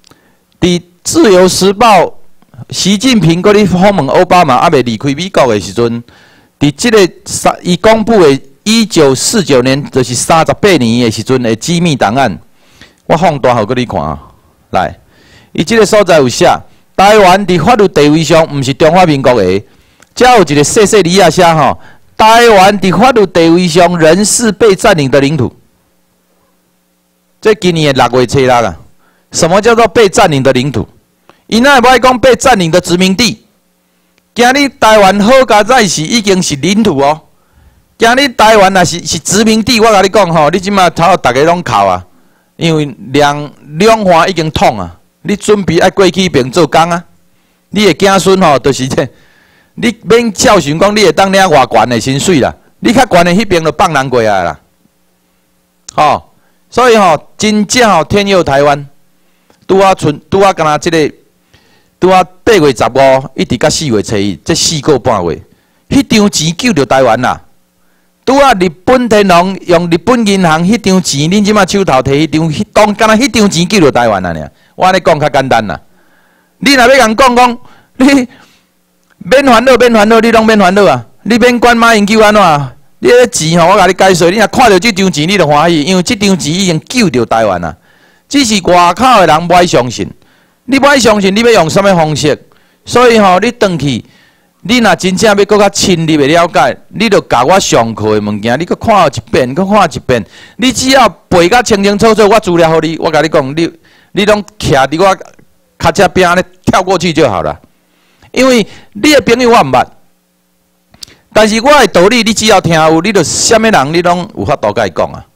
《自由时报》，习近平佫咧访问奥巴马，还未离开美国的时阵，伫即个三，伊公布的一九四九年，就是三十八年的时阵的机密档案，我放大互佫你看啊，来。伊即个所在有写，台湾伫法律地位上毋是中华民国的，遮有一个细细字啊写吼，台湾伫法律地位上仍是被占领的领土。这今年的六月初六啊，什么叫做被占领的领土？伊哪会讲被占领的殖民地？今日台湾好佳在是已经是领土哦，今日台湾若是是殖民地，我甲你讲吼，你即马头大家拢哭啊，因为两两岸已经统啊。你准备爱过去边做工啊？你的子孙吼，就是这，你免孝顺讲，你会当领偌悬的薪水啦。你较悬的迄边就放人过来啦。吼，所以吼，真正吼天佑台湾，拄啊剩拄啊，敢若即个拄啊八月十五一直到四月初一，这四个半月，迄张钱救着台湾啦。拄啊日本天皇用日本银行迄张钱，恁即马手头摕迄张，迄当敢若迄张钱救着台湾啦尔。我安尼讲较简单啦，你若要共讲讲，你免烦恼，免烦恼，你拢免烦恼啊！你免管马英九安怎，你迄钱吼，我甲你解说，你若看到即张钱，你就欢喜，因为即张钱已经救着台湾啦。只是外口的人不爱相信，你不爱相信，你要用什么方式？所以吼，你转去，你若真正要搁较深入的了解，你就甲我上课的物件，你搁看一遍，搁看一遍，你只要背甲清清楚楚，我资料互你，我甲你讲，你。你拢徛伫我脚车边安尼跳过去就好了，因为你的朋友我毋捌，但是我的道理你只要听有，你就什么人你拢有法度甲伊讲啊。啊，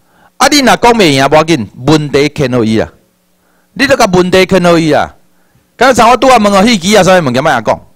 啊，你若讲袂赢，无要紧，问题牵互伊啊。你都甲问题牵互伊啊。刚才我拄啊问哦，迄支啊，啥物物件莫甲讲？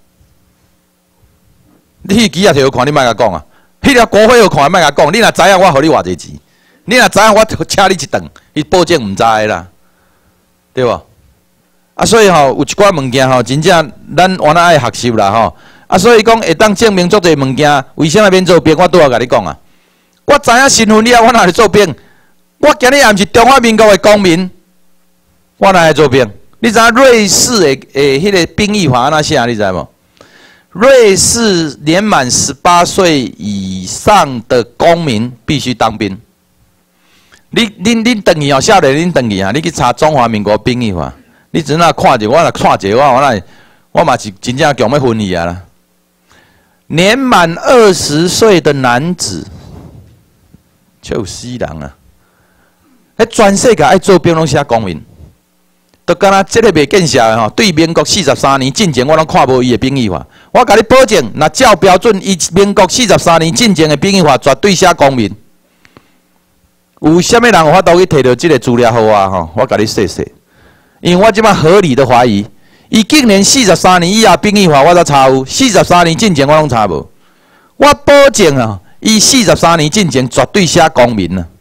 你迄支啊，摕互看，你莫甲讲啊。迄条国会互看，莫甲讲。你若知影，我互你偌济钱。你若知影，我请你一顿，伊保证毋知啦，对无？啊，所以吼、喔，有一寡物件吼，真正咱原来爱学习啦吼。啊，所以讲会当证明足侪物件，为啥免做兵？我拄啊甲你讲啊，我知影身份了，我哪会做兵？我今日也毋是中华民国的公民，我哪会做兵？你知影瑞士的诶迄个兵役法安怎写？你知无？瑞士年满十八岁以上的公民必须当兵。你恁恁登记哦，少年恁登记啊！你去查中华民国兵役法，你只那看者，我若看者，我我那我嘛是真正强要分你啊啦！年满二十岁的男子，就死人啊！迄全世界爱做兵拢写公民，都敢若这个袂见效的吼。对民国四十三年进前，我拢看无伊的兵役法。我甲你保证，若照标准，伊民国四十三年进前的兵役法绝对写公民。有啥物人有法度去摕到即个资料互我吼？我甲你说说，因为我即摆合理的怀疑，伊竟然四十三年以后兵役法我才查有，四十三年进前我拢查无。我保证啊，伊四十三年进前绝对写公民啊！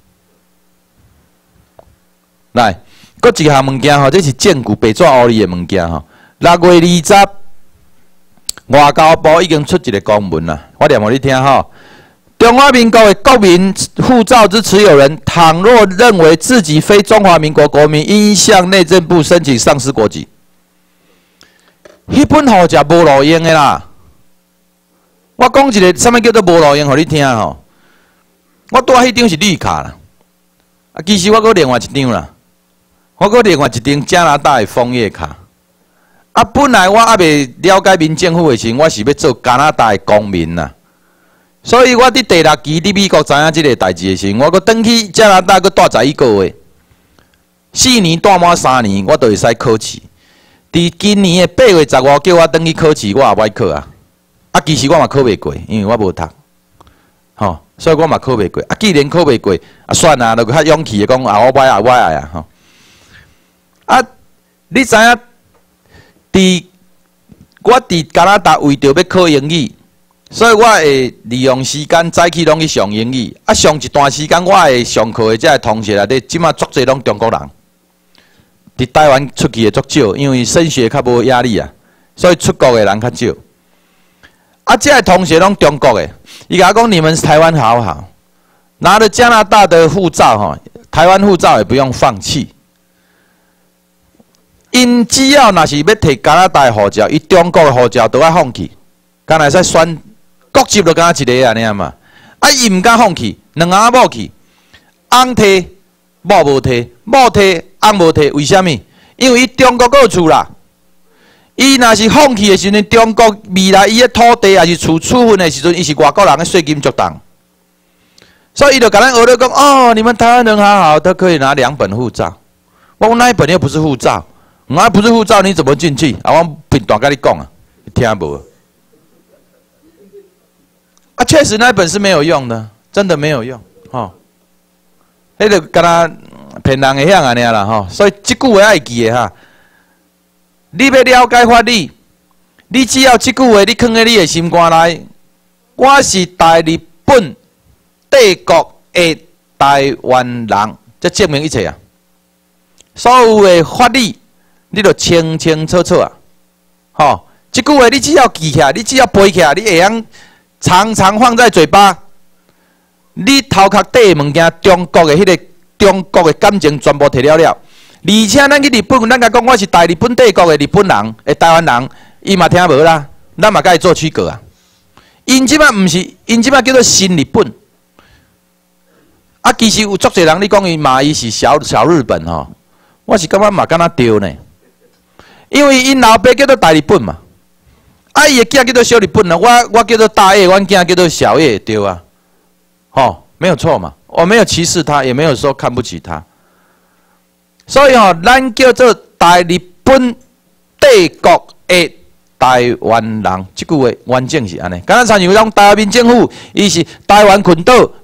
来，搁一项物件吼，这是证据白纸黑字的物件吼。六月二十，外交部已经出一个公文啦，我念互你听吼。中华民国的国民护照之持有人，倘若认为自己非中华民国国民，应向内政部申请丧失国籍。迄本护照无路用的啦。我讲一个什么叫做无路用，互你听吼。我拄啊迄张是绿卡啦，啊，其实我搁另外一张啦，我搁另外一张加拿大的枫叶卡。啊，本来我还未了解民政府的时，我是要做加拿大的公民啦。所以我伫第六期伫美国知影即个代志的时，我搁转去加拿大搁待十一个月，四年待满三年，我就会使考试。伫今年的八月十五叫我转去考试，我也歹考啊。啊，其实我嘛考袂过，因为我无读，吼，所以我嘛考袂过。啊，既然考袂过，啊算啊，就较勇气的讲啊，我歹啊，我爱啊，吼。啊，你知影？伫我伫加拿大为着要考英语。所以我会利用时间早起拢去上英语，啊上一段时间我会上课的这同学内底，即马足侪拢中国人，伫台湾出去的足少，因为升学较无压力啊，所以出国的人较少。啊，这同学拢中国的，伊甲我讲你们台湾好好，拿了加拿大的护照吼，台湾护照也不用放弃。因只要若是要摕加拿大的护照，伊中国的护照都要放弃，敢若会使选。国籍就敢一个安尼啊嘛，啊伊毋敢放弃，两阿某去，翁摕某无摕，某摕翁无摕，为虾米？因为伊中国有厝啦，伊若是放弃的时阵，中国未来伊的土地也是厝处分的时阵，伊是外国人的税金足重，所以伊就甲咱学了讲，哦，你们台湾人好好，都可以拿两本护照。我讲那一本又不是护照，那不是护照，你怎么进去？啊，我平段甲你讲啊，你听无？啊，确实那本是没有用的，真的没有用，吼。迄个敢若骗人的遐安尼啦，吼。所以即句话爱记的哈。你要了解法律，你只要即句话你藏在你的心肝内，我是大日本帝国的台湾人，这证明一切啊。所有的法律，你就清清楚楚啊，吼。即句话你只要记起来，你只要背起来，你会晓。常常放在嘴巴，你头壳底的物件，中国的迄个中国的感情全部摕了了。而且咱去日本，咱甲讲我是大日本帝国的日本人，诶台湾人，伊嘛听无啦，咱嘛甲伊做区隔啊。因即摆毋是，因即摆叫做新日本。啊，其实有足侪人你讲伊骂伊是小小日本吼，我是感觉嘛敢若对呢，因为因老爸叫做大日本嘛。啊，伊个囝叫做小日本呢，我我叫做大叶，阮囝叫做小叶，对啊，吼，没有错嘛，我没有歧视他，也没有说看不起他，所以吼，咱叫做大日本帝国的台湾人，即句话完整是安尼。敢若参像讲台湾民政府，伊是台湾群岛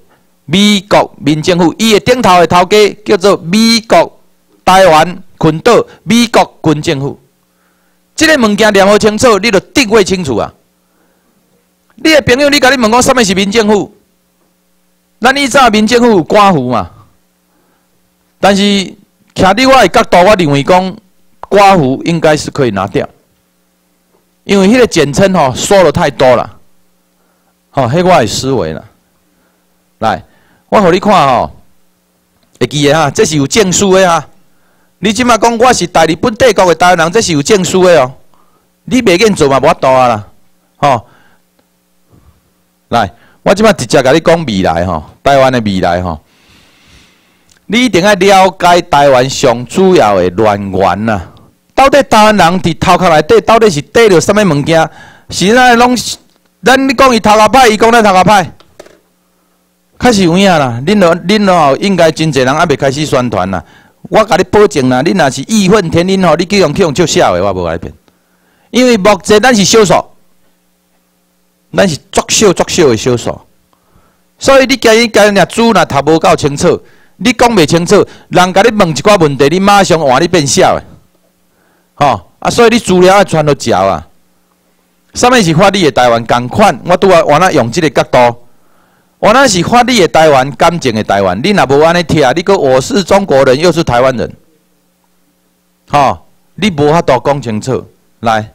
美国民政府，伊的顶头的头家叫做美国台湾群岛美国军政府。这个物件念好清楚，你就定位清楚啊！你的朋友，你甲你问讲，什么是民政府？咱以前民政府有官府嘛，但是徛伫我的角度，我认为讲官府应该是可以拿掉，因为迄个简称吼说了太多了，吼、哦，迄我的思维啦。来，我互你看吼，会记的哈，这是有证书的哈。你即马讲我是大日本帝国的台湾人，这是有证书的哦。你袂瘾做嘛，无法度啊啦，吼、哦。来，我即马直接甲你讲未来吼，台湾的未来吼，你一定要了解台湾上主要的来源呐。到底台湾人伫头壳内底到底是缀着什么物件？是咱拢，咱你讲伊头壳歹，伊讲咱头壳歹。开始有影啦，恁咯恁咯，应该真侪人还袂开始宣传啦。我甲你保证啦，你若是义愤填膺吼，你去用去用笑笑的，我无甲你骗。因为目前咱是少数，咱是作少作少的少数，所以你今日今日书若读无够清楚，你讲袂清楚，人甲你问一寡问题，你马上换你变笑的，吼啊！所以你资料要传到潮啊。什么是法律的台湾？共款，我拄啊换啊用即个角度。我那是法律的台湾，感情的台湾。你若无安尼听，你讲我是中国人，又是台湾人，吼、哦，你无法度讲清楚。来，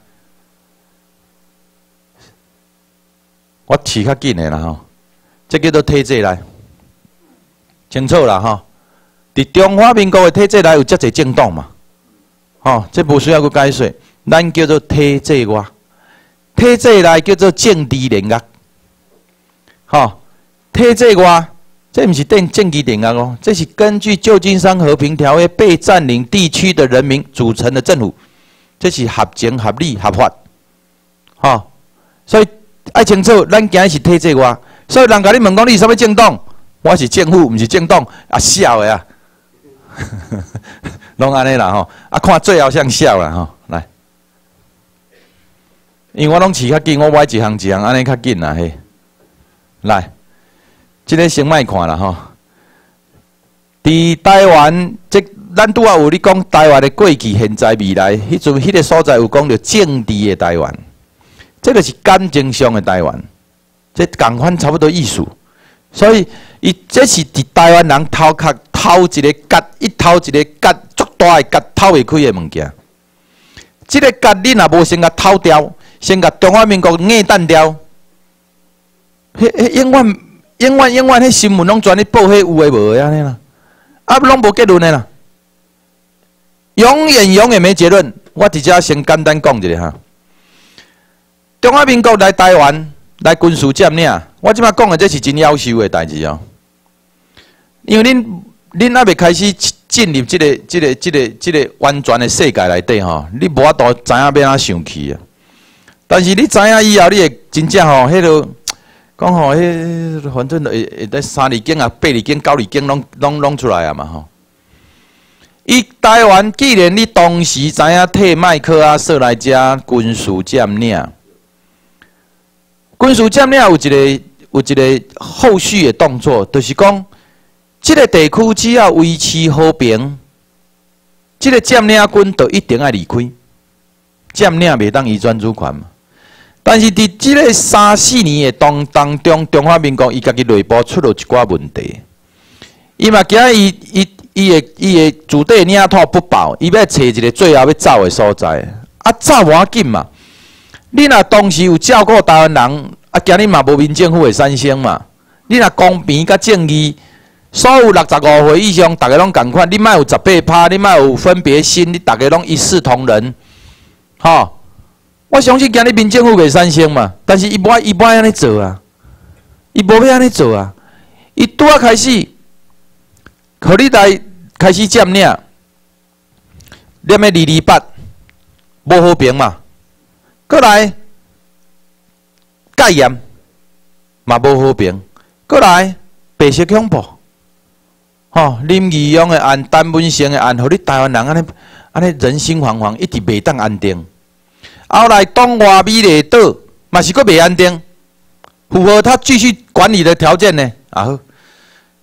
我试较紧的啦吼，这叫做体制来，清楚啦吼。伫中华民国的体制内有遮侪政党嘛，吼、哦，这无需要去解释。咱叫做体制外，体制内叫做政治联约，吼、哦。体制外，这不是政政治联约哦，这是根据旧金山和平条约被占领地区的人民组成的政府，这是合情合理合法，吼、哦。所以爱清楚，咱今日是体制外，所以人甲你问讲你是什么政党，我是政府，毋是政党，啊笑的啊，拢安尼啦吼，啊看最后像笑啦吼，来，因为我拢饲较紧，我买一项一项安尼较紧啦嘿，来。即个先莫看啦吼，伫台湾，即咱拄仔有你讲台湾的过去、现在、未来，迄阵迄个所在有讲着政治的台湾，这个是感情上的台湾，这共款差不多意思。所以，伊这是伫台湾人头壳偷一个角，一偷一个角，足大的角偷袂开的物件。即、这个角你若无先甲偷掉，先甲中华民国硬蛋掉，迄迄永远。永远永远，迄新闻拢专咧报迄有诶无诶安尼啦，啊拢无结论诶啦，永远永远没结论。我直接先简单讲一下哈。中华民国来台湾来军事占领，我即摆讲诶这是真夭寿诶代志哦。因为恁恁还未开始进入即、这个即、这个即、这个即、这个完全诶世界内底吼，你无法度知影要哪想去啊。但是你知影以后，你会真正吼迄落。讲吼，迄反正会会在三字经啊、八字经、九字经拢拢拢出来啊嘛吼。伊台湾既然你当时知影替麦克阿瑟来遮军事占领，军事占领有一个有一个后续的动作，就是讲，即、这个地区只要维持和平，即、这个占领军就一定要离开，占领袂当移转主权嘛。但是伫即个三四年的当当中，中华民国伊家己内部出了一寡问题，伊嘛惊伊伊伊的伊的主地领土不保，伊要找一个最后要走的所在。啊，走无要紧嘛，你若当时有照顾台湾人，啊，今日嘛无民政府的产生嘛。你若公平甲正义，所有六十五岁以上，大家拢共款，你莫有十八趴，你莫有分别心，你大家拢一视同仁，吼。我相信今日民政府袂产生嘛，但是伊无伊无安尼做啊，伊无要安尼做啊，伊拄啊开始，互你来开始占领，念个二二八，无和平嘛，过来戒严嘛无和平，过来白色恐怖，吼林义勇的案、陈文成的案，互你台湾人安尼安尼人心惶惶，一直袂当安定。后来东华美丽岛嘛是阁袂安定，符合他继续管理的条件呢。啊好，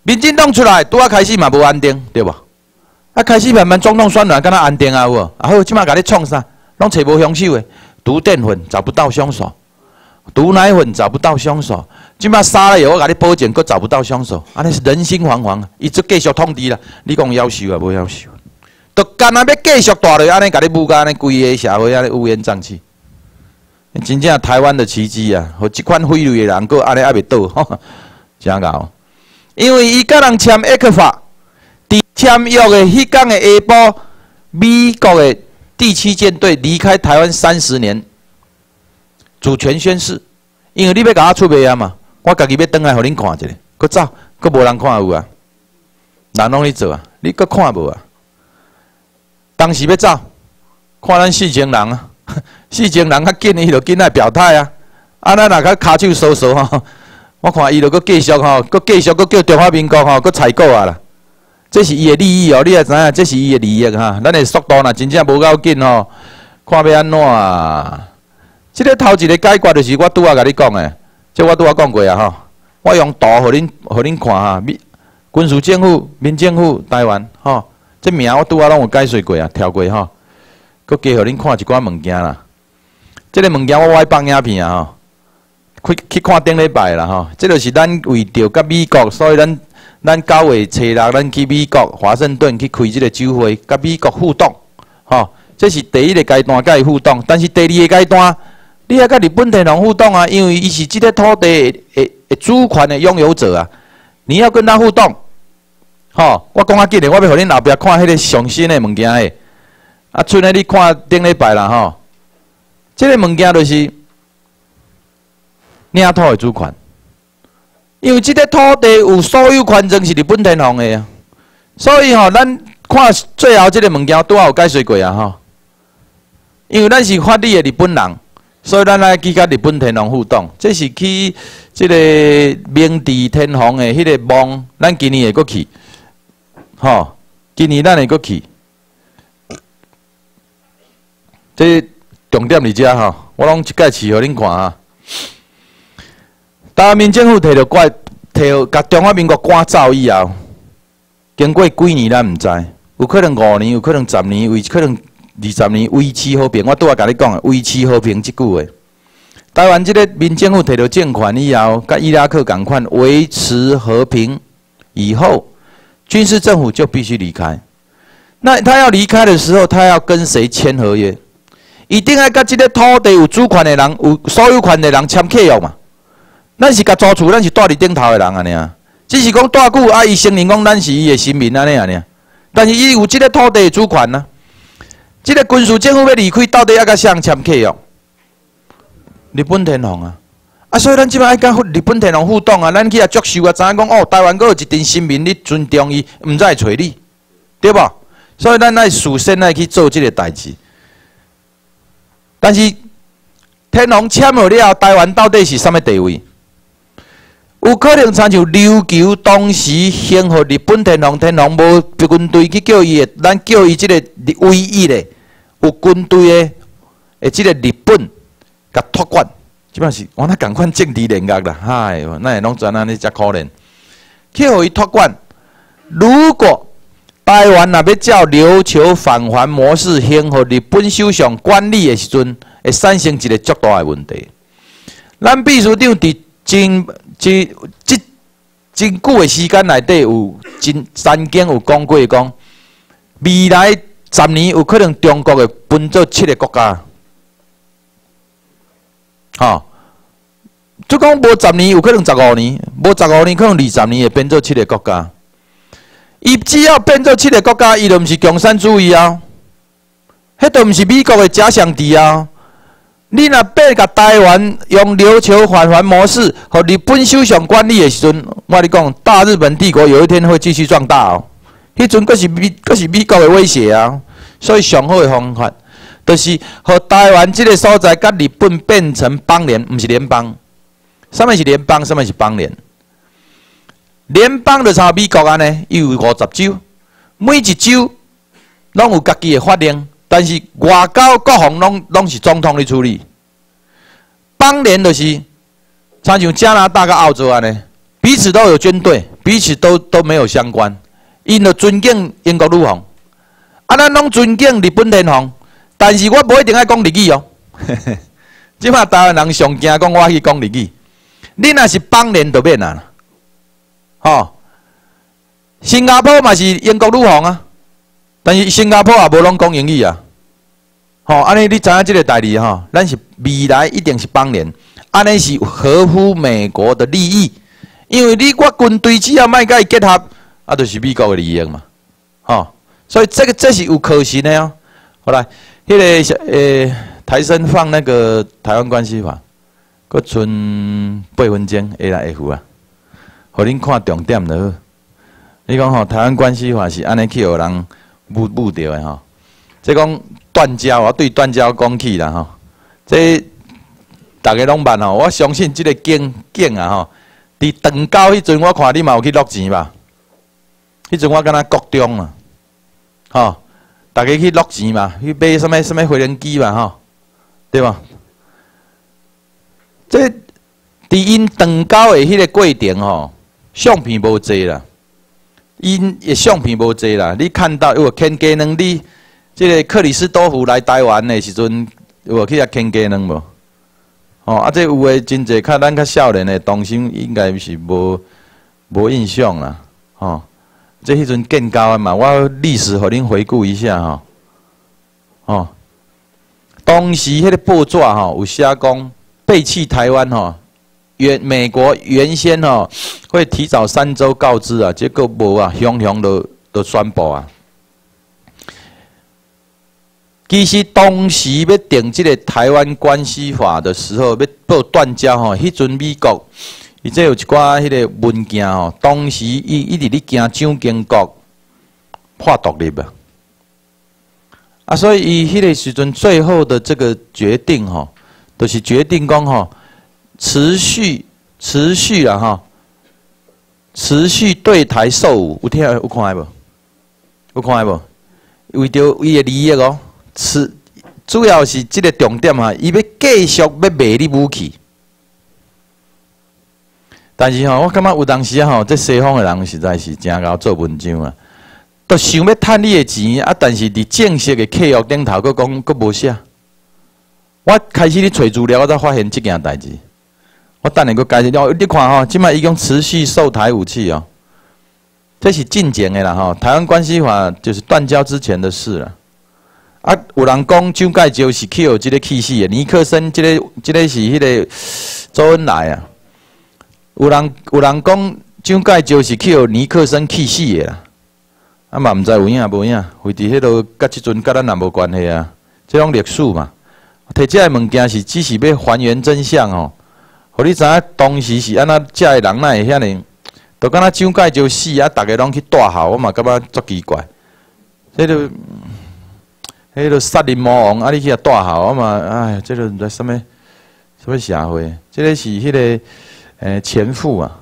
民进党出来，拄啊开始嘛无安定，对无？啊，开始慢慢总统选完，敢若安定啊有无？啊好，即马甲你创啥？拢找无凶手诶，毒淀粉找不到凶手，毒奶粉找不到凶手，即马杀了以后，我甲你保证，佫找不到凶手，安尼是人心惶惶，伊就继续通知啦。你讲夭寿啊，无夭寿，都干那要继续大落，安尼甲你舞甲安尼规个社会安尼乌烟瘴气，真正台湾的奇迹啊！和即款匪类的人，佫安尼还袂倒，吼，真搞。因为伊甲人签 E C F A， 伫签约的迄天的下晡，美国的第七舰队离开台湾三十年，主权宣誓。因为你要甲我出卖啊嘛，我家己要转来，互恁看一下，佫走，佫无人看有啊，人拢咧做啊，你佫看无啊？当时要走，看咱四千人啊，四千人较紧，伊就紧来表态啊。啊，咱若较骹手缩缩吼，我看伊就佫继续吼，佫继续佫叫中华民国吼，佫采购啊啦。这是伊的利益哦，你也知影，这是伊的利益哈。咱的速度若真正无够紧吼，看要安怎啊？即个头一个解决就是我拄仔甲你讲的，即我拄仔讲过啊吼。我用图互恁，互恁看哈。军事政府、民政府、台湾吼，这名我拄仔拢有解说过啊，跳过吼。佫加互恁看一寡物件啦。即个物件我爱放影片啊吼，去去看顶礼拜啦吼。即就是咱为着甲美国，所以咱。咱九月初六，咱去美国华盛顿去开即个酒会，甲美国互动，吼，这是第一个阶段，甲伊互动。但是第二个阶段，你要甲日本天皇互动啊，因为伊是即个土地的的主权的拥有者啊，你要跟他互动，吼。我讲啊，紧的，我要互恁后壁看迄个上新的物件诶。啊，剩诶你看顶礼拜啦，吼，即个物件就是领土的主权。因为即个土地有所有权证是日本天皇的啊，所以吼，咱看最后即个物件拄仔有解说过啊吼。因为咱是法理的日本人，所以咱来去甲日本天皇互动。这是去即个明治天皇的迄个梦，咱今年会阁去，吼，今年咱会阁去。这重点伫遮吼，我拢一概试互恁看啊。台湾民政府摕着怪，摕甲中华民国赶走以后，经过几年咱毋知，有可能五年，有可能十年，有可能二十年，维持和平。我拄仔甲你讲，维持和平即句话。台湾即个民政府摕到政权以后，甲伊拉克共款，维持和平以后，军事政府就必须离开。那他要离开的时候，他要跟谁签合约？一定要甲即个土地有主权的人、有所有权的人签契约嘛。咱是甲租厝，咱是住伫顶头的人安尼啊，只是讲住久啊，伊承认讲咱是伊的新民安尼安尼。但是伊有即个土地的主权啊，即个军事政府要离开，到底要甲谁签契约？日本天皇啊，啊，所以咱即摆爱甲日本天皇互动啊，咱去遐接受啊，知影讲哦，台湾阁有一群新民，你尊重伊，毋再找你，对无？所以咱爱事先爱去做即个代志。但是天皇签了了，台湾到底是啥物地位？有可能参像琉球当时兴互日本天皇，天皇无军队去叫伊的，咱叫伊即个唯一的有军队的诶，即个日本甲托管，即摆是我那共款政治联合啦，嗨，那会拢转安尼遮可怜，去互伊托管。如果台湾若要照琉球返还模式兴互日本首相管理的时阵，会产生一个足大的问题。咱秘书长伫真即即真久的时间内底有真曾经有讲过讲，未来十年有可能中国会分做七个国家，吼，就讲无十年有可能十五年，无十五年可能二十年会变做七个国家。伊只要变做七个国家，伊就毋是共产主义啊，迄都毋是美国的假想敌啊。你若变甲台湾用琉球返还模式，和日本首相管理的时阵，我跟你讲，大日本帝国有一天会继续壮大哦。迄阵阁是美，阁是美国的威胁啊。所以上好的方法，就是和台湾这个所在甲日本变成邦联，毋是联邦。什么是联邦？什么是邦联？联邦就像美国安尼，伊有五十州，每一州拢有家己的法令。但是外交国防拢拢是总统咧处理，邦联就是，参像加拿大甲澳洲安尼，彼此都有军队， 彼此都都没有相关。因就尊敬英国女皇，啊，咱拢尊敬日本天皇，但是我无一定爱讲日语哦。即摆台湾人上惊讲我去讲日语，你若是邦联就免啊，吼。新加坡嘛是英国女皇啊，但是新加坡也无拢讲英语啊。吼，安尼你知影即个代志吼，咱是未来一定是邦联，安尼是合乎美国的利益，因为你我军队只要莫甲伊结合，啊，就是美国的利益嘛，吼，所以这个这是有可行的哦。好来，迄、那个诶、呃，台生放那个台湾关系法，搁剩八分钟 A 来 F 啊，互恁看重点就好。你讲吼，台湾关系法是安尼去互人误误着的吼，即讲断交，我对断交讲起啦吼，这大家拢捌吼，我相信即个景景啊吼，伫长交迄阵，我看你嘛有去落钱吧？迄阵我敢若国中啊，吼，大家去落钱嘛，去买什么什么回轮机嘛吼，对吧？这伫因长交的迄个过程吼，相片无济啦。因的相片无济啦，你看到有无牵鸡卵？你即个克里斯多夫来台湾的时阵，有无去遐牵鸡卵无？哦，啊，这有诶真济，较咱较少年的当时应该是无无印象啦。哦，这迄阵建交的嘛，我历史互恁回顾一下吼。哦，当时迄个报纸吼有写讲背弃台湾吼。原美国原先哦会提早三周告知啊，结果无啊，雄雄都都宣布啊。其实当时要定这个台湾关系法的时候，要报断交吼，迄阵美国伊这有一寡迄个文件吼，当时伊一直咧惊蒋经国破独立啊。啊，所以伊迄个时阵最后的这个决定吼，都、就是决定讲吼。持续持续啦哈，持续对台售武，有听有看无？有看无？为着伊的利益哦，持主要是即个重点哈，伊要继续要卖你武器。但是吼，我感觉有当时吼，这西方的人实在是真够做文章啊，都想要趁你的钱啊，但是伫正式的契约顶头，佫讲佫无写。我开始咧找资料，我才发现即件代志。我等下佫解释了，你看吼，即摆伊讲持续售台武器哦，这是进前的啦吼。台湾关系法就是断交之前的事啦。啊，有人讲蒋介石是去有即个气势的，尼克森即、這个即、這个是迄个周恩来啊。有人有人讲蒋介石是去有尼克森气势的啦。啊嘛毋知有影无影，为伫迄落甲即阵甲咱也无关系啊。即种历史嘛，摕这个物件是只是要还原真相哦。互你知影当时是安怎，遮个人哪会遐尼，就敢若蒋介石死啊，逐个拢去大校，我嘛感觉足奇怪。迄个，迄个杀人魔王啊，你去遐大校，我嘛哎，这个毋知什么什么社会，这个是迄个诶前夫啊，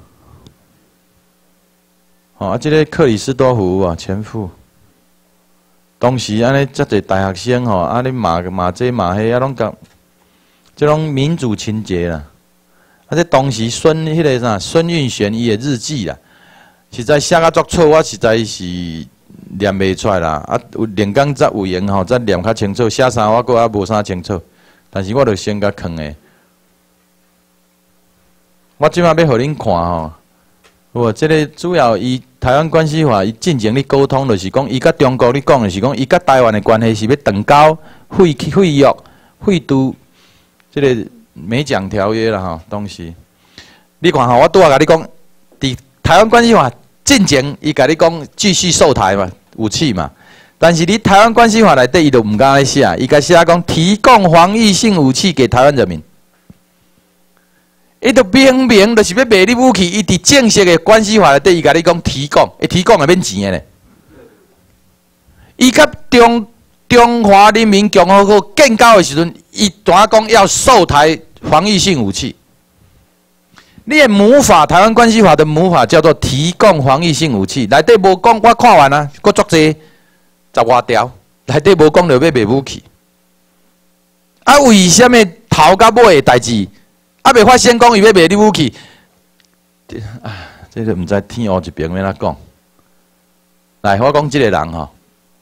哦啊，这个克里斯多夫啊前夫，当时安尼遮侪大学生吼，啊你骂骂这骂迄啊，拢甲，即种民主情节啦。啊！这当时孙迄个啥孙运璇伊的日记啦，实在写甲足错，我实在是念袂出来啦。啊，有连讲则有闲吼，则念较清楚。写啥我阁还无啥清楚，但是我著先甲藏诶。我即摆要互恁看吼，我即个主要伊台湾关系法伊进前咧沟通，就是讲伊甲中国咧讲的是讲伊甲台湾的关系是要断交、废废约、废除即个。美蒋条约啦吼，当时你看吼，我拄仔甲你讲，伫台湾关系法进前，伊甲你讲继续售台嘛，武器嘛。但是你台湾关系法内底，伊就毋敢咧写，伊甲写讲提供防御性武器给台湾人民。伊就明明就是要卖你武器，伊伫正式的关系法内底，伊甲你讲提供，会提供会免钱的咧。伊甲中中华人民共和国建交的时阵，伊单讲要售台。防御性武器，你的母法台湾关系法的母法叫做提供防御性武器，内底无讲，我看完啊，佫足济十外条，内底无讲着要卖武器。啊，为什么头到尾的代志，啊未发现讲伊要卖你武器？啊， 这个毋知天黑一边要怎讲。来，我讲即个人吼，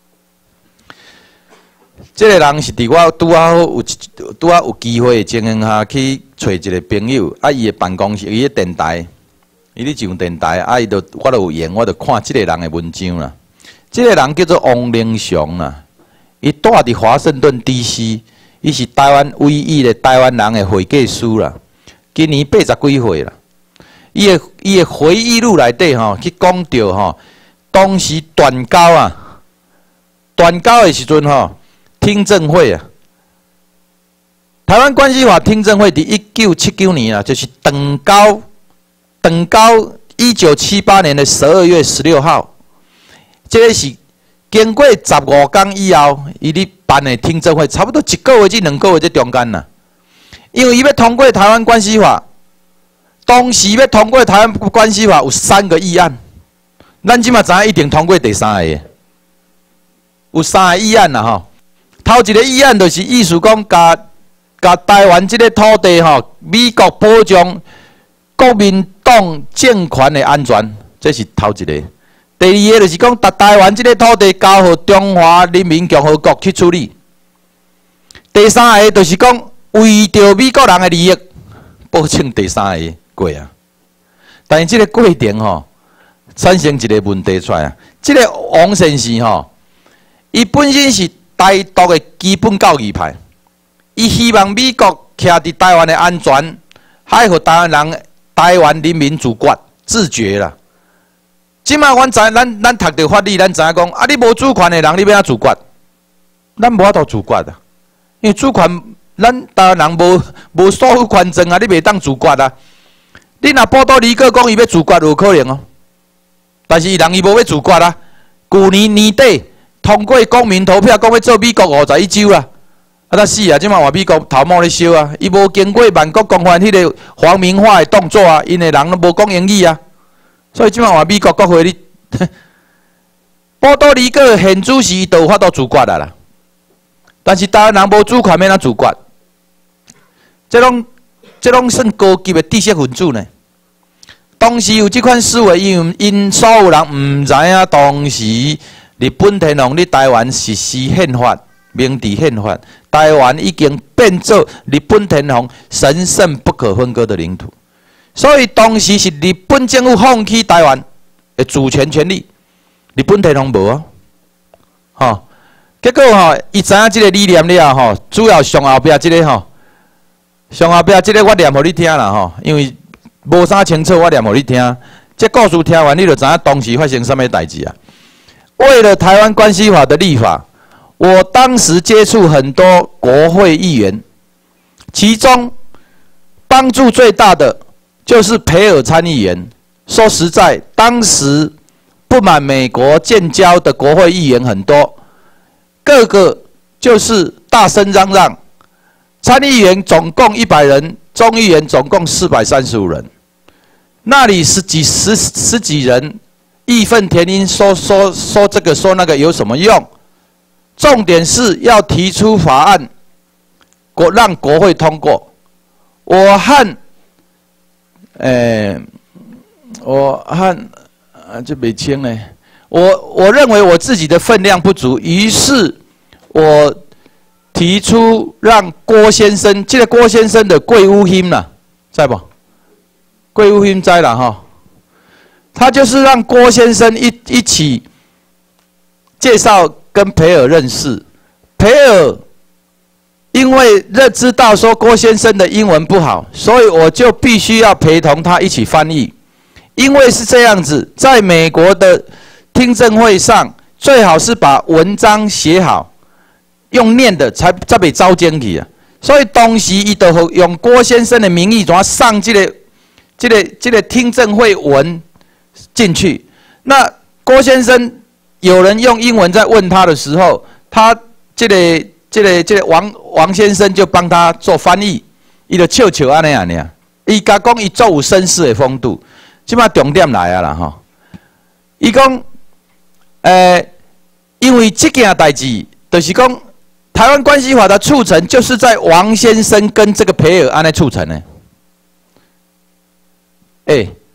即个人是伫我拄啊好有拄啊有机会的情形下去找一个朋友，啊，伊的办公室，伊的电台，伊咧上电台，啊，伊就我就有闲，我就看即个人的文章啦。即个人叫做王玲雄啦，伊住伫华盛顿 D C， 伊是台湾唯一的台湾人的会计师啦，今年八十几岁啦。伊的伊的回忆录内底吼，去讲到吼，当时断交啊，断交的时阵吼，听证会啊，台湾关系法听证会伫一九七九年啊，就是断交，断交一九七八年的十二月十六号，这个是经过十五天以后，伊咧办的听证会，差不多一个月至两个月这中间呐，因为伊要通过台湾关系法。当时要通过台湾关系法有三个议案，咱即马知影一定通过第三个，有三个议案啦吼。头一个议案就是意思讲，甲甲台湾即个土地吼，美国保障国民党政权的安全，这是头一个。第二个就是讲，把台湾即个土地交予中华人民共和国去处理。第三个就是讲，为着美国人的利益，保证第三个。过啊，但是这个过程吼，产生一个问题出来啊。这个王先生吼，伊本身是台独的基本教义派，伊希望美国徛伫台湾的安全，还互台湾人、台湾人民自决、自决啦。即马阮知，咱咱读着法律，咱知影讲，啊，你无主权的人，你要怎自决？咱无法度自决啊，因为主权，咱台湾人无无所有权证啊，你袂当自决啊。你若报道李克讲伊要自决有可能哦，但是人伊无要自决啊。去年年底通过公民投票，讲要做美国五十一州啦，啊，那死啊！即马话美国头毛咧烧啊，伊无经过万国公园迄个皇民化的动作啊，因的人都无讲英语啊，所以即马话美国国会你报道李克现主席伊都有法度自决啊啦，但是台湾人无主权要怎自决？这拢这拢算高级的知识分子呢。当时有这款思维，因为因所有人唔知影，当时日本天皇伫台湾实施宪法，明治宪法，台湾已经变做日本天皇神圣不可分割的领土，所以当时是日本政府放弃台湾的主权权利，日本天皇无啊，吼，结果吼，伊知影这个理念了吼，主要上后壁这个吼，上后壁这个我念互你听啦吼，因为。无啥清楚，我念互你听。这故事听完，你就知影当时发生什么代志啊？为了台湾关系法的立法，我当时接触很多国会议员，其中帮助最大的就是培尔参议员。说实在，当时不满美国建交的国会议员很多，个个就是大声嚷嚷。参议员总共一百人，众议员总共四百三十五人。那里十几十十几人义愤填膺，说说说这个说那个有什么用？重点是要提出法案，国让国会通过。我和，呃，我和啊这北清呢，我我认为我自己的分量不足，于是我提出让郭先生，这个郭先生的贵屋兴啦，在不？贵屋兴在了哈，他就是让郭先生一一起介绍跟培尔认识。培尔因为认知道说郭先生的英文不好，所以我就必须要陪同他一起翻译。因为是这样子，在美国的听证会上，最好是把文章写好，用念的才才袂走精去啊。所以当时伊就用郭先生的名义，怎上这个。这个这个听证会文进去，那郭先生有人用英文在问他的时候，他这个这个这个王王先生就帮他做翻译，伊就笑笑安尼安尼啊，伊甲讲伊足有绅士的风度，即摆重点来啊啦吼，伊讲，诶，因为这件代志，就是讲台湾关系法的促成，就是在王先生跟这个培尔安尼促成的。哎，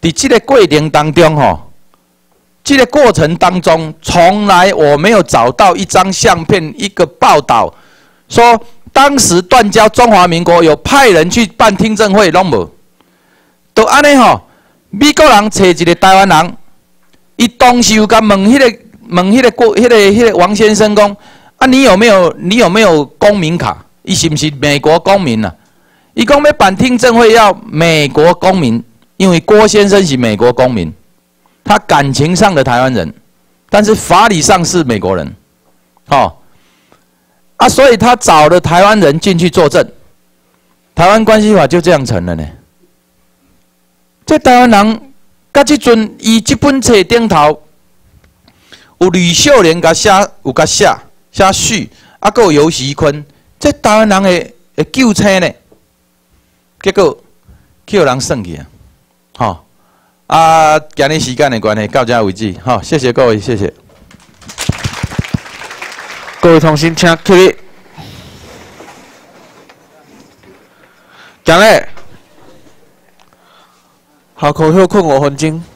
在这个过程当中，吼，这个过程当中，从来我没有找到一张相片、一个报道，说当时断交中华民国有派人去办听证会，拢无。都安尼吼，美国人找一个台湾人，伊当时有甲问迄、那个问迄个国、迄、那个迄、那个王先生讲，啊，你有没有你有没有公民卡？伊是不是美国公民啊？伊讲要办听证会要美国公民，因为郭先生是美国公民，他感情上的台湾人，但是法理上是美国人，哦，啊，所以他找了台湾人进去作证，台湾关系法就这样成了呢。这台湾人，甲即阵伊即本册顶头有吕秀莲甲写，有甲写写序，啊，佮有游锡堃，这台湾人会会救车呢？结果叫人算去啊！吼、哦、啊，今日时间的关系，到这为止，吼、哦，谢谢各位，谢谢。 各位同心，请起立。今日下课休困五分钟。